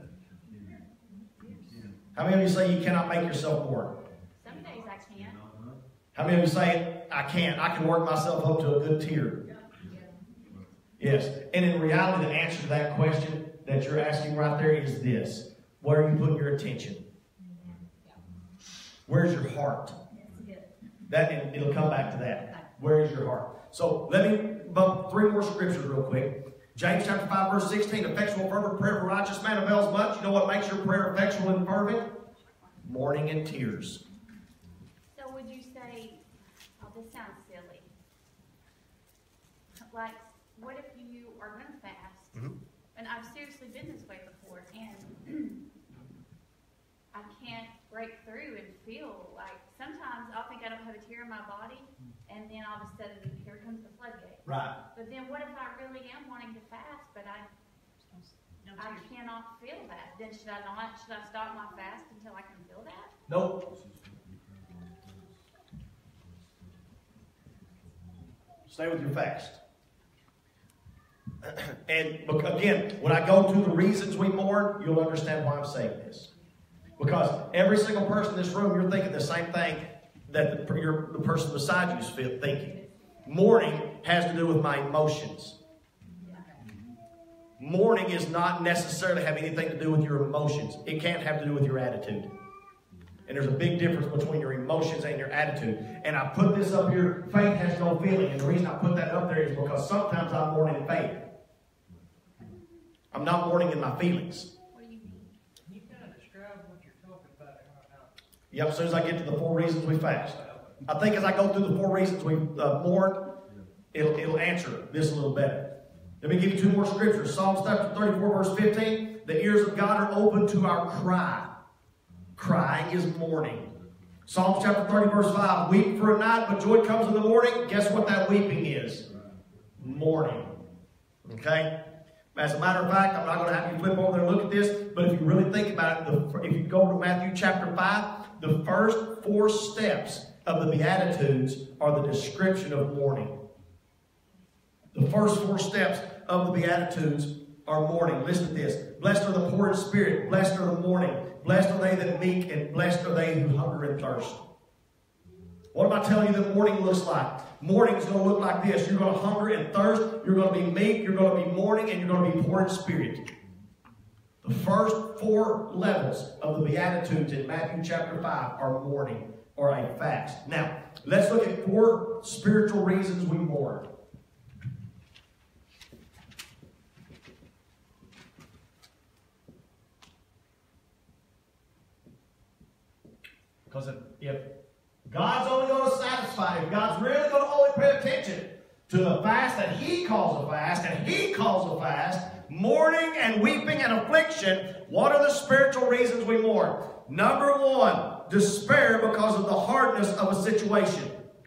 How many of you say you cannot make yourself mourn? Some days I can. How many of you say, I can't, I can work myself up to a good tear? Yes. And in reality, the answer to that question that you're asking right there is this. Where are you putting your attention? Where's your heart? And it'll come back to that. Where is your heart? So let me bump 3 more scriptures real quick. James chapter 5, verse 16. Effectual fervent prayer for a righteous man avails much. You know what makes your prayer effectual and fervent? Mourning and tears. So would you say, oh, this sounds silly. Like, what if you are going to fast? Mm-hmm. And I've seriously been this way before, and I can't break through and feel like, sometimes I'll think I don't have a tear in my body, and then all of a sudden, here comes the floodgate. Right. But then what if I really am wanting to fast, but I cannot feel that? Then should I stop my fast until I can feel that? Nope. Stay with your fast. And again, when I go to the reasons we mourn, you'll understand why I'm saying this. Because every single person in this room, you're thinking the same thing that the person beside you is thinking. Mourning has to do with my emotions. Mourning is not necessarily have anything to do with your emotions. It can't have to do with your attitude. And there's a big difference between your emotions and your attitude. And I put this up here, faith has no feeling. And the reason I put that up there is because sometimes I'm mourning in faith. I'm not mourning in my feelings. What do you mean? You kind of describe what you're talking about. Yep, as soon as I get to the 4 reasons we fast. I think as I go through the 4 reasons we mourn, it'll answer this a little better. Let me give you 2 more scriptures. Psalms chapter 34, verse 15. The ears of God are open to our cry. Crying is mourning. Psalms chapter 30, verse 5. Weep for a night, but joy comes in the morning. Guess what that weeping is? Mourning. Okay? As a matter of fact, I'm not going to have you flip over there and look at this, but if you really think about it, if you go to Matthew chapter 5, the first 4 steps of the Beatitudes are the description of mourning. The first 4 steps of the Beatitudes are mourning. Listen to this. Blessed are the poor in spirit. Blessed are the mourning. Blessed are they that meek, and blessed are they who hunger and thirst. What am I telling you that mourning looks like? Mourning is going to look like this. You're going to hunger and thirst. You're going to be meek. You're going to be mourning, and you're going to be poor in spirit. The first 4 levels of the Beatitudes in Matthew chapter 5 are mourning or a fast. Now, let's look at 4 spiritual reasons we mourn. Because if God's only going to satisfy, if God's really going to only pay attention to the fast that He calls a fast, and He calls a fast, mourning and weeping and affliction, what are the spiritual reasons we mourn? Number 1, despair because of the hardness of a situation.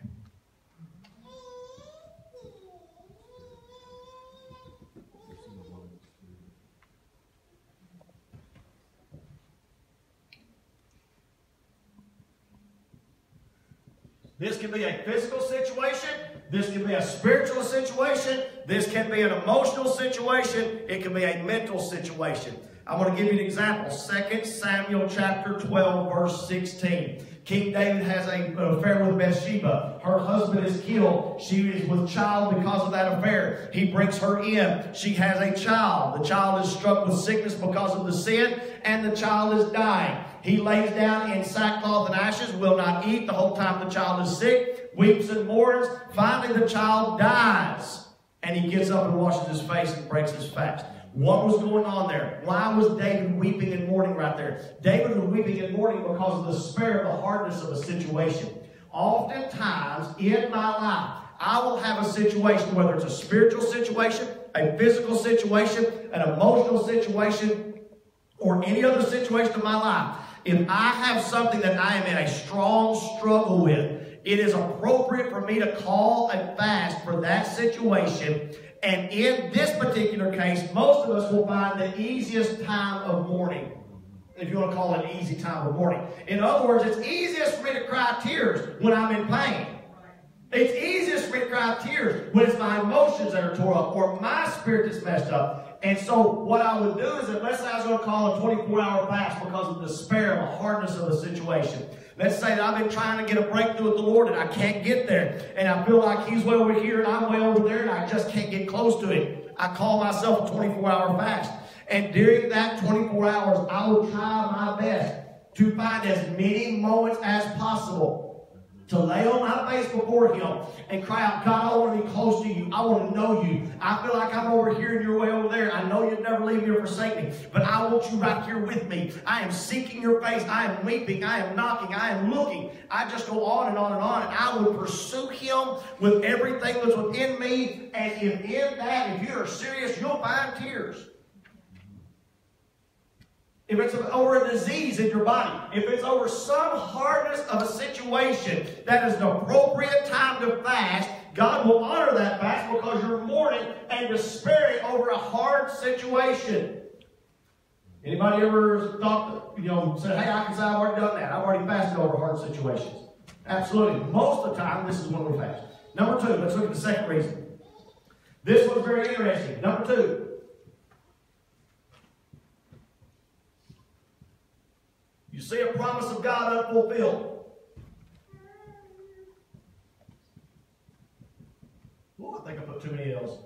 This can be a physical situation. This can be a spiritual situation. This can be an emotional situation. It can be a mental situation. I'm going to give you an example. 2 Samuel chapter 12, verse 16. King David has an affair with Bathsheba. Her husband is killed. She is with child because of that affair. He brings her in. She has a child. The child is struck with sickness because of the sin, and the child is dying. He lays down in sackcloth and ashes, will not eat the whole time the child is sick, weeps and mourns. Finally, the child dies, and he gets up and washes his face and breaks his fast. What was going on there? Why was David weeping and mourning right there? David was weeping and mourning because of the despair of the hardness of a situation. Oftentimes in my life, I will have a situation, whether it's a spiritual situation, a physical situation, an emotional situation, or any other situation in my life. If I have something that I am in a strong struggle with, it is appropriate for me to call a fast for that situation. And in this particular case, most of us will find the easiest time of mourning, if you want to call it an easy time of mourning. In other words, it's easiest for me to cry tears when I'm in pain. It's easiest for me to cry tears when it's my emotions that are tore up or my spirit that's messed up. And so what I would do is, let's say I was going to call a 24-hour fast because of the despair and the hardness of the situation. Let's say that I've been trying to get a breakthrough with the Lord and I can't get there. And I feel like He's way over here and I'm way over there and I just can't get close to Him. I call myself a 24-hour fast. And during that 24 hours, I will try my best to find as many moments as possible to lay on my face before Him and cry out, God, I want to be close to You. I want to know You. I feel like I'm over here and You're way over there. I know You'd never leave me or forsake me, but I want You right here with me. I am seeking Your face. I am weeping. I am knocking. I am looking. I just go on and on and on, and I will pursue Him with everything that's within me. And if in that, if you are serious, you'll find tears. If it's over a disease in your body, if it's over some hardness of a situation that is an appropriate time to fast, God will honor that fast because you're mourning and despairing over a hard situation. Anybody ever thought, said, hey, I can say I've already done that. I've already fasted over hard situations. Absolutely. Most of the time, this is when we fast. Number 2, let's look at the second reason. This one's very interesting. Number 2. You see a promise of God unfulfilled. Oh, I think I put too many L's.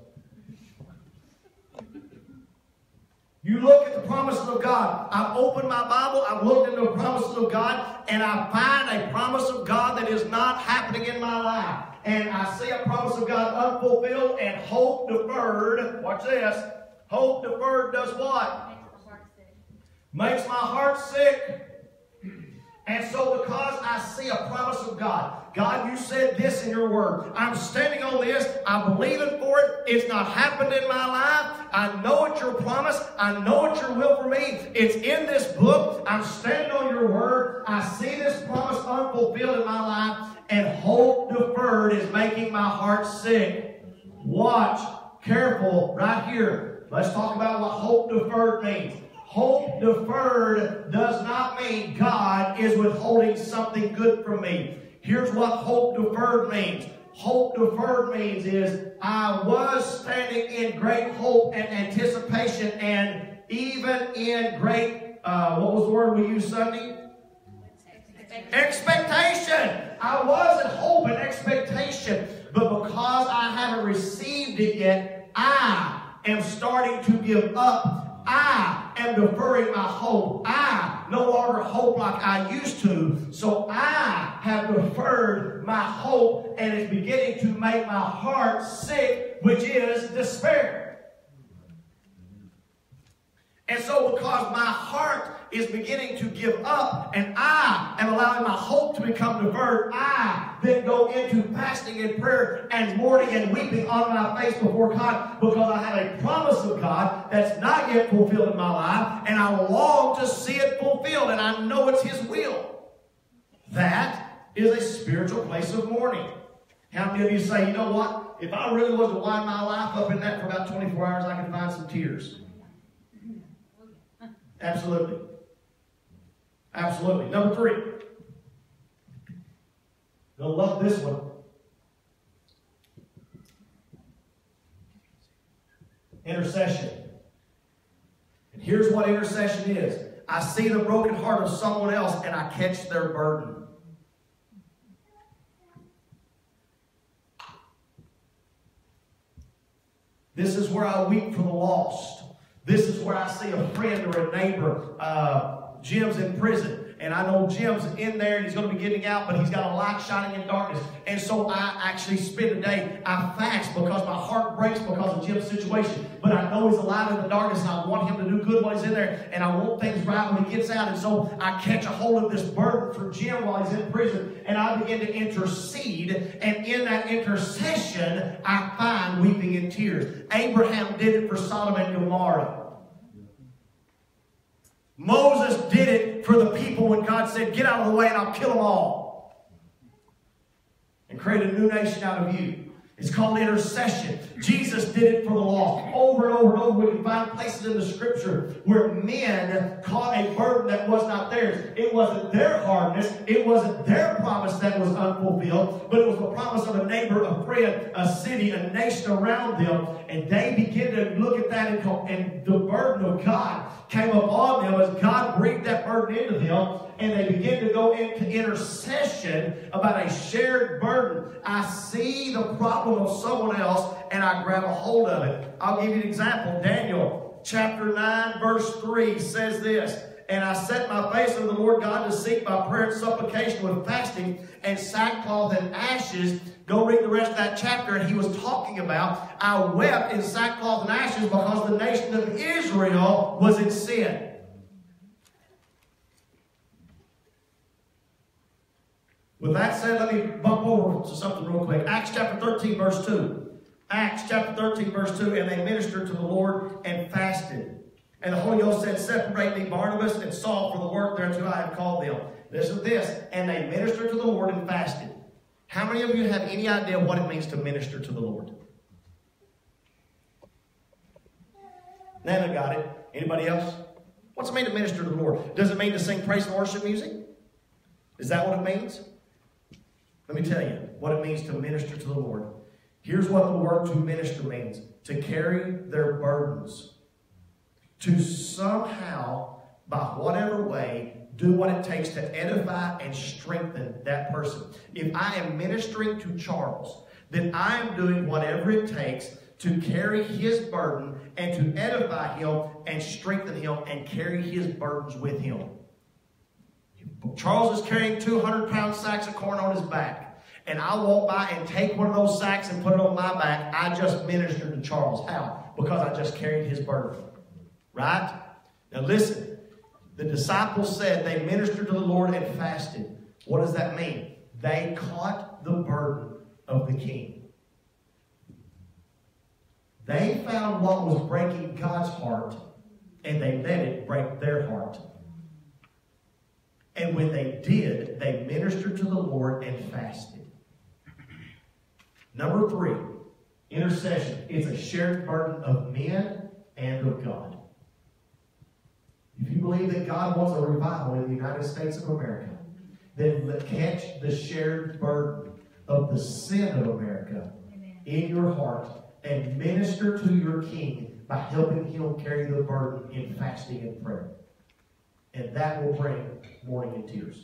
You look at the promises of God. I've opened my Bible, I've looked into the promises of God, and I find a promise of God that is not happening in my life. And I see a promise of God unfulfilled and hope deferred. Watch this. Hope deferred does what? Makes my heart sick. Makes my heart sick. And so because I I see a promise of God. God, you said this in your word. I'm standing on this. I'm believing for it. It's not happened in my life. I know it's your promise. I know it's your will for me. It's in this book. I'm standing on your word. I see this promise unfulfilled in my life. And hope deferred is making my heart sick. Watch. Careful. Right here. Let's talk about what hope deferred means. Hope deferred does not mean God is withholding something good from me. Here's what hope deferred means. Hope deferred means is I was standing in great hope and anticipation and even in great, what was the word we used Sunday? Expectation. I was in hope and expectation. But because I haven't received it yet, I am starting to give up. I am deferring my hope. I no longer hope like I used to. So I have deferred my hope, and it's beginning to make my heart sick, which is despair. And so because my heart is beginning to give up and I am allowing my hope to become deferred, I then go into fasting and prayer and mourning and weeping on my face before God because I have a promise of God that's not yet fulfilled in my life, and I long to see it fulfilled, and I know it's His will. That is a spiritual place of mourning. How many of you say, you know what? If I really was to wind my life up in that for about 24 hours, I could find some tears. Absolutely. Absolutely. Number 3. You'll love this one. Intercession. And here's what intercession is. I see the broken heart of someone else and I catch their burden. This is where I weep for the lost. This is where I see a friend or a neighbor. Jim's in prison. And I know Jim's in there and he's going to be getting out, but he's got a light shining in darkness. And so I actually spend a day, I fast because my heart breaks because of Jim's situation. But I know he's alive in the darkness and I want him to do good while he's in there. And I want things right when he gets out. And so I catch a hold of this burden for Jim while he's in prison. And I begin to intercede. And in that intercession, I find weeping and tears. Abraham did it for Sodom and Gomorrah. Moses did it for the people when God said, get out of the way and I'll kill them all. And create a new nation out of you. It's called intercession. Jesus did it for the lost. Over and over and over, we can find places in the Scripture where men caught a burden that was not theirs. It wasn't their hardness. It wasn't their promise that was unfulfilled, but it was the promise of a neighbor, a friend, a city, a nation around them. And they began to look at that and the burden of God came upon them as God breathed that burden into them. And they begin to go into intercession about a shared burden. I see the problem of someone else and I grab a hold of it. I'll give you an example. Daniel chapter 9 verse 3 says this. And I set my face unto the Lord God to seek by prayer and supplication with fasting and sackcloth and ashes. Go read the rest of that chapter, and he was talking about, I wept in sackcloth and ashes because the nation of Israel was in sin. With that said, let me bump over to something real quick. Acts chapter 13, verse 2. Acts chapter 13, verse 2. And they ministered to the Lord and fasted. And the Holy Ghost said, separate me Barnabas and Saul for the work thereunto I have called them. Listen to this. And they ministered to the Lord and fasted. How many of you have any idea what it means to minister to the Lord? Nana got it. Anybody else? What's it mean to minister to the Lord? Does it mean to sing praise and worship music? Is that what it means? Let me tell you what it means to minister to the Lord. Here's what the word to minister means. To carry their burdens. To somehow, by whatever way, do what it takes to edify and strengthen that person. If I am ministering to Charles, then I am doing whatever it takes to carry his burden and to edify him and strengthen him and carry his burdens with him. Charles is carrying 200-pound sacks of corn on his back. And I walk by and take one of those sacks and put it on my back. I just ministered to Charles. How? Because I just carried his burden. Right? Now listen. The disciples said they ministered to the Lord and fasted. What does that mean? They caught the burden of the king. They found what was breaking God's heart, and they let it break their heart. And when they did, they ministered to the Lord and fasted. Number 3, intercession. It's a shared burden of men and of God. If you believe that God wants a revival in the United States of America, then catch the shared burden of the sin of America in your heart and minister to your king by helping him carry the burden in fasting and prayer. And that will bring mourning and tears.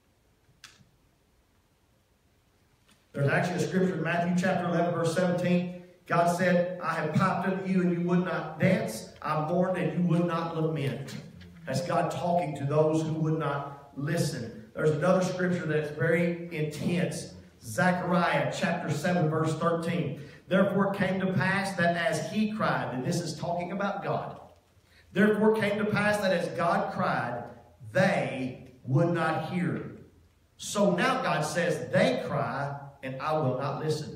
There's actually a scripture in Matthew chapter 11, verse 17. God said, I have piped unto you and you would not dance. I mourned and you would not lament. That's God talking to those who would not listen. There's another scripture that's very intense. Zechariah chapter 7, verse 13. Therefore it came to pass that as he cried, and this is talking about God. Therefore it came to pass that as God cried, they would not hear. So now God says, they cry, and I will not listen.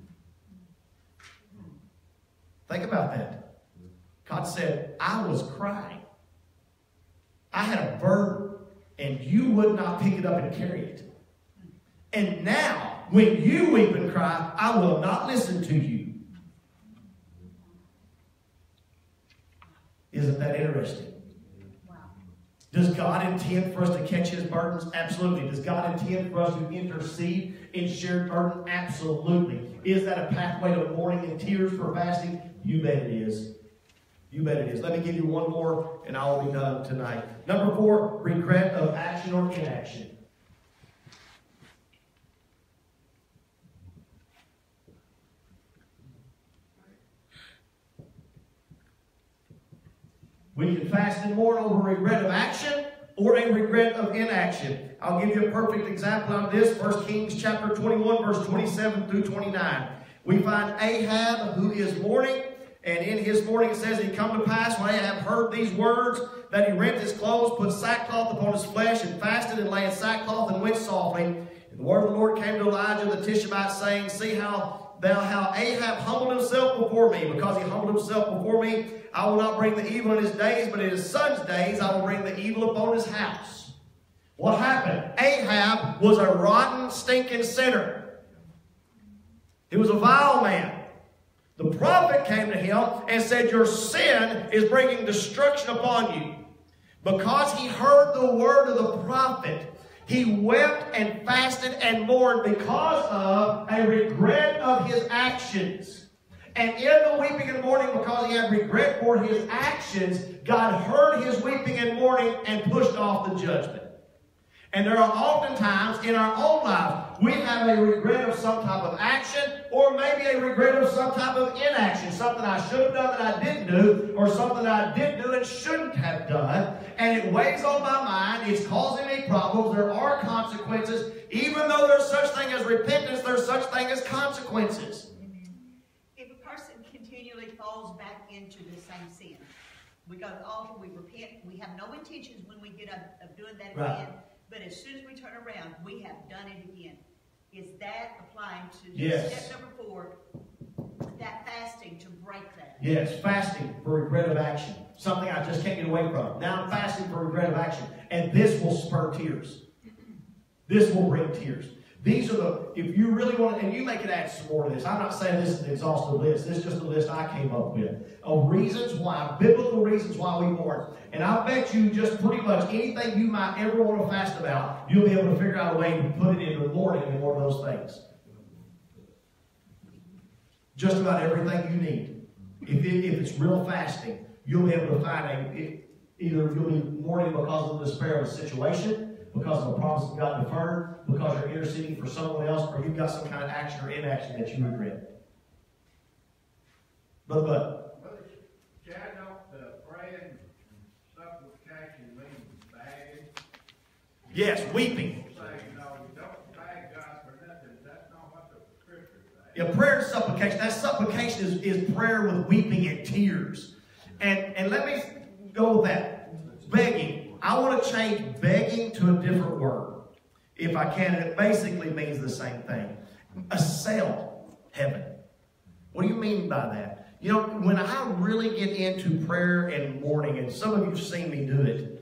Think about that. God said, I was crying. I had a burden, and you would not pick it up and carry it. And now, when you weep and cry, I will not listen to you. Isn't that interesting? Wow. Does God intend for us to catch his burdens? Absolutely. Does God intend for us to intercede in shared burden? Absolutely. Is that a pathway to mourning and tears for fasting? You bet it is. You bet it is. Let me give you one more, and I will be done tonight. Number 4, regret of action or inaction. We can fast and mourn over regret of action or a regret of inaction. I'll give you a perfect example of this. 1 Kings chapter 21, verse 27 through 29. We find Ahab, who is mourning, and in his mourning it says, it come to pass when Ahab heard these words, that he rent his clothes, put sackcloth upon his flesh, and fasted and lay in sackcloth and went softly. And the word of the Lord came to Elijah the Tishbite, saying, see how Ahab humbled himself before me. Because he humbled himself before me, I will not bring the evil in his days, but in his son's days I will bring the evil upon his house. What happened? Ahab was a rotten, stinking sinner. He was a vile man. The prophet came to him and said, your sin is bringing destruction upon you. Because he heard the word of the prophet, he wept and fasted and mourned because of a regret of his actions. And in the weeping and mourning, because he had regret for his actions, God heard his weeping and mourning and pushed off the judgment. And there are often times in our own lives, we have a regret of some type of action, or maybe a regret of some type of inaction, something I should have done that I didn't do, or something that I did do and shouldn't have done, and it weighs on my mind, it's causing me problems, there are consequences. Even though there's such thing as repentance, there's such thing as consequences. If a person continually falls back into the same sin, we go to the altar, we repent, we have no intentions when we get up of doing that again. But as soon as we turn around, we have done it again. Is that applying to step number 4, that fasting to break that? Yes, fasting for regret of action. Something I just can't get away from. Now I'm fasting for regret of action. And this will spur tears. This will bring tears. These are the, if you really want to, and you may could add some more to this. I'm not saying this is an exhaustive list. This is just a list I came up with of reasons why, biblical reasons why we mourn. And I bet you just pretty much anything you might ever want to fast about, you'll be able to figure out a way to put it into mourning and one of those things. Just about everything you need. If it's real fasting, you'll be able to find either you'll be mourning because of the despair of a situation, because of a promise that got deferred, because you're interceding for someone else, or you've got some kind of action or inaction that you regret. But Chad, don't the praying and supplication mean begging? yes, weeping. Saying, no, you don't beg God for nothing. That's not what the scripture says. Yeah, prayer and supplication. That supplication is prayer with weeping and tears. And let me go with that. Begging. I want to change begging to a different word. if I can, and it basically means the same thing. Assail heaven. What do you mean by that? You know, when I really get into prayer and mourning, and some of you have seen me do it,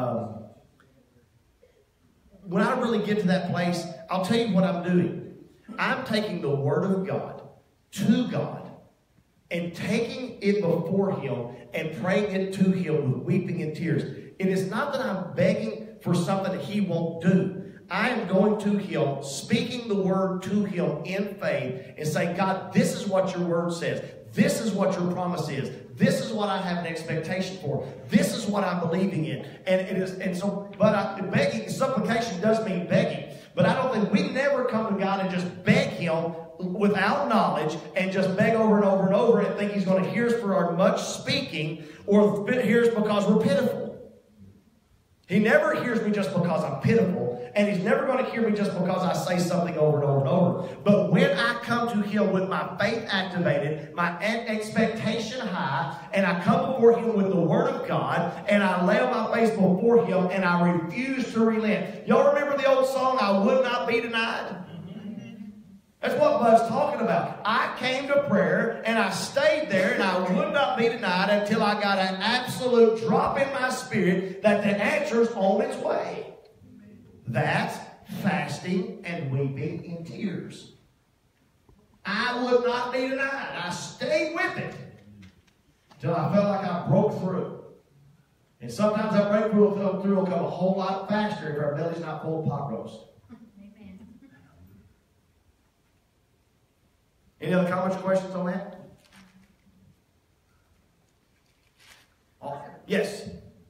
when I really get to that place, I'll tell you what I'm doing. I'm taking the Word of God to God and taking it before Him and praying it to Him with weeping and tears. It is not that I'm begging for something that He won't do. I am going to Him, speaking the Word to Him in faith and saying, God, this is what your Word says. This is what your promise is. This is what I have an expectation for. This is what I'm believing in. Begging, supplication does mean begging. But I don't think we never come to God and just beg Him without knowledge and just beg over and over and over and think He's going to hear us for our much speaking or hear us because we're pitiful. He never hears me just because I'm pitiful, and He's never going to hear me just because I say something over and over and over. But when I come to Him with my faith activated, my expectation high, and I come before Him with the Word of God, and I lay on my face before Him, and I refuse to relent. Y'all remember the old song, I Would Not Be Denied? That's what Bud's talking about. I came to prayer, and I stayed there, and I would not be denied until I got an absolute drop in my spirit that the answer's on its way. That's fasting and weeping in tears. I would not be denied. I stayed with it until I felt like I broke through. And sometimes that breakthrough will come a whole lot faster if our belly's not full of pot roast. Any other comments or questions on that? Oh, yes.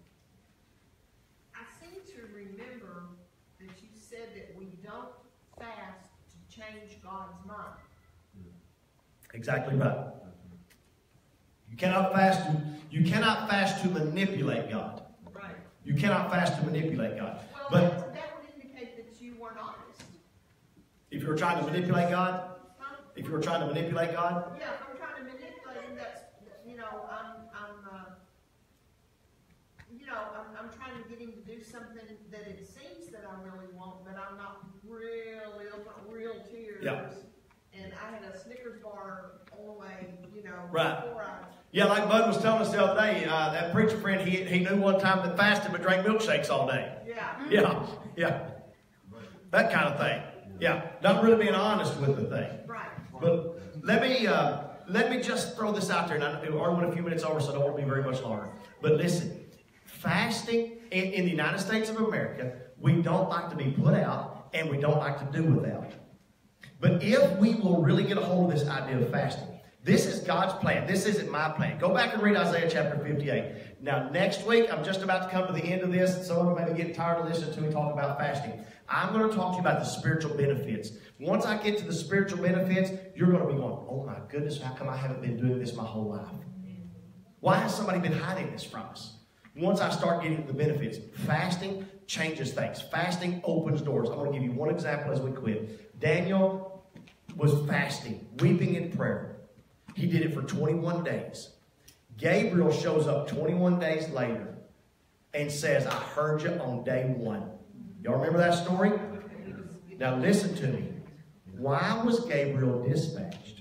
I seem to remember that you said that we don't fast to change God's mind. Exactly right. You cannot fast to manipulate God. Right. You cannot fast to manipulate God. Well, But that would indicate that you weren't honest. if you're trying to manipulate God, Yeah, if I'm trying to manipulate him, that's, I'm trying to get him to do something that it seems that I really want, but I'm not real tears. Yeah. And I had a Snickers bar on the way, Right. before I... Yeah, like Bud was telling us the other day, that preacher friend, he knew one time that fasted but drank milkshakes all day. Yeah. Yeah. That kind of thing. Yeah, not really being honest with the thing. Right. But let me just throw this out there, and I already went a few minutes over, so I don't want to be very much longer. But listen, fasting in the United States of America, we don't like to be put out, and we don't like to do without. But if we will really get a hold of this idea of fasting, this is God's plan. This isn't my plan. Go back and read Isaiah chapter 58. Now, next week, I'm just about to come to the end of this, and some of you may be getting tired of listening to me talk about fasting. I'm going to talk to you about the spiritual benefits. Once I get to the spiritual benefits, you're going to be going, oh my goodness, how come I haven't been doing this my whole life? Why has somebody been hiding this from us? Once I start getting the benefits, fasting changes things. Fasting opens doors. I'm going to give you one example as we quit. Daniel was fasting, weeping in prayer. He did it for 21 days. Gabriel shows up 21 days later and says, I heard you on day one. Y'all remember that story? Now listen to me. Why was Gabriel dispatched?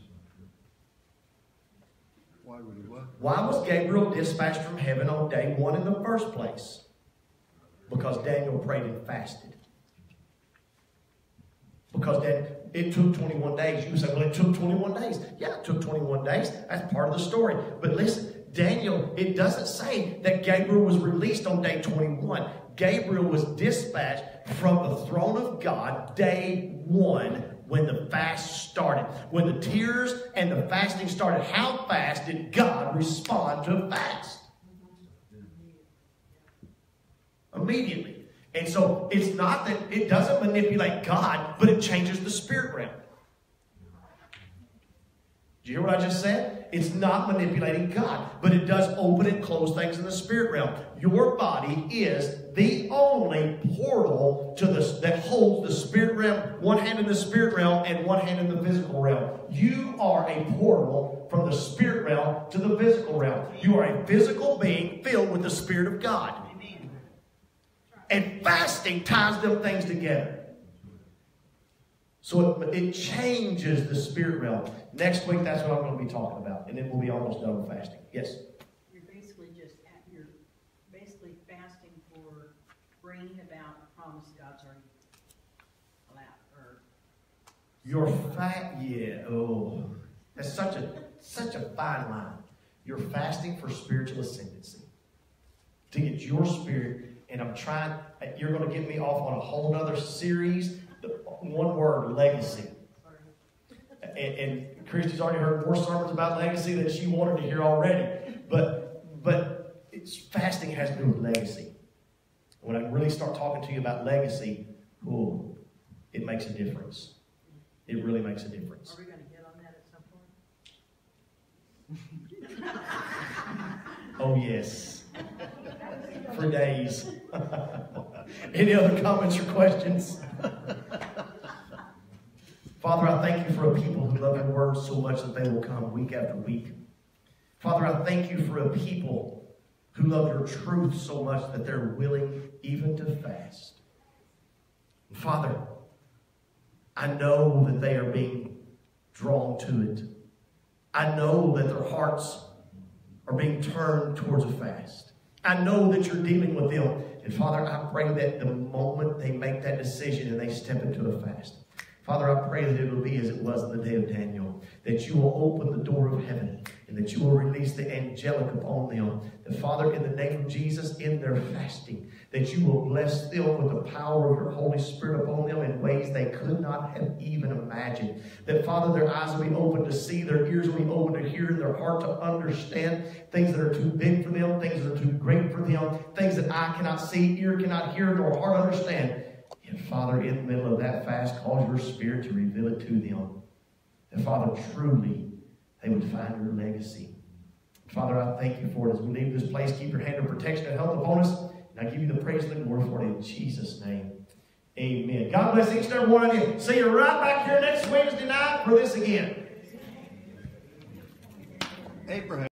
Why was Gabriel dispatched from heaven on day one in the first place? Because Daniel prayed and fasted. Because it took 21 days. You say, well, it took 21 days. Yeah, it took 21 days. That's part of the story. But listen, Daniel, it doesn't say that Gabriel was released on day 21. Gabriel was dispatched from the throne of God day one when the fast started. When the tears and the fasting started, how fast did God respond to a fast? Immediately. And so it's not that it doesn't manipulate God, but it changes the spirit realm. Do you hear what I just said? It's not manipulating God, but it does open and close things in the spirit realm. Your body is the only portal to that holds the spirit realm, one hand in the spirit realm and one hand in the physical realm. You are a portal from the spirit realm to the physical realm. You are a physical being filled with the Spirit of God. And fasting ties them things together. So it changes the spirit realm. Next week, that's what I'm going to be talking about. And then we'll be almost done with fasting. Yes? You're basically fasting for bringing about the promise God's already allowed. Or You're that's such a fine line. You're fasting for spiritual ascendancy. To get your spirit, and you're going to get me off on a whole other series. One word, legacy. And Christy's already heard more sermons about legacy than she wanted to hear already. But fasting has to do with legacy. When I really start talking to you about legacy, it makes a difference. It really makes a difference. Are we going to get on that at some point? Oh, yes. For days. Any other comments or questions? Father, I thank you for a people who love your word so much that they will come week after week. Father, I thank you for a people who love your truth so much that they're willing even to fast. Father, I know that they are being drawn to it. I know that their hearts are being turned towards a fast. I know that you're dealing with them. And Father, I pray that the moment they make that decision and they step into a fast, Father, I pray that it will be as it was in the day of Daniel, that you will open the door of heaven and that you will release the angelic upon them. That, Father, in the name of Jesus, in their fasting, that you will bless them with the power of your Holy Spirit upon them in ways they could not have even imagined. That, Father, their eyes will be open to see, their ears will be open to hear, and their heart to understand things that are too big for them, things that are too great for them, things that eye cannot see, ear cannot hear, nor heart understand. And Father, in the middle of that fast, cause your Spirit to reveal it to them. That, Father, truly they would find your legacy. Father, I thank you for it. As we leave this place, keep your hand of protection and help upon us. And I give you the praise and the glory for it in Jesus' name. Amen. God bless each and every one of you. See you right back here next Wednesday night for this again. Abraham.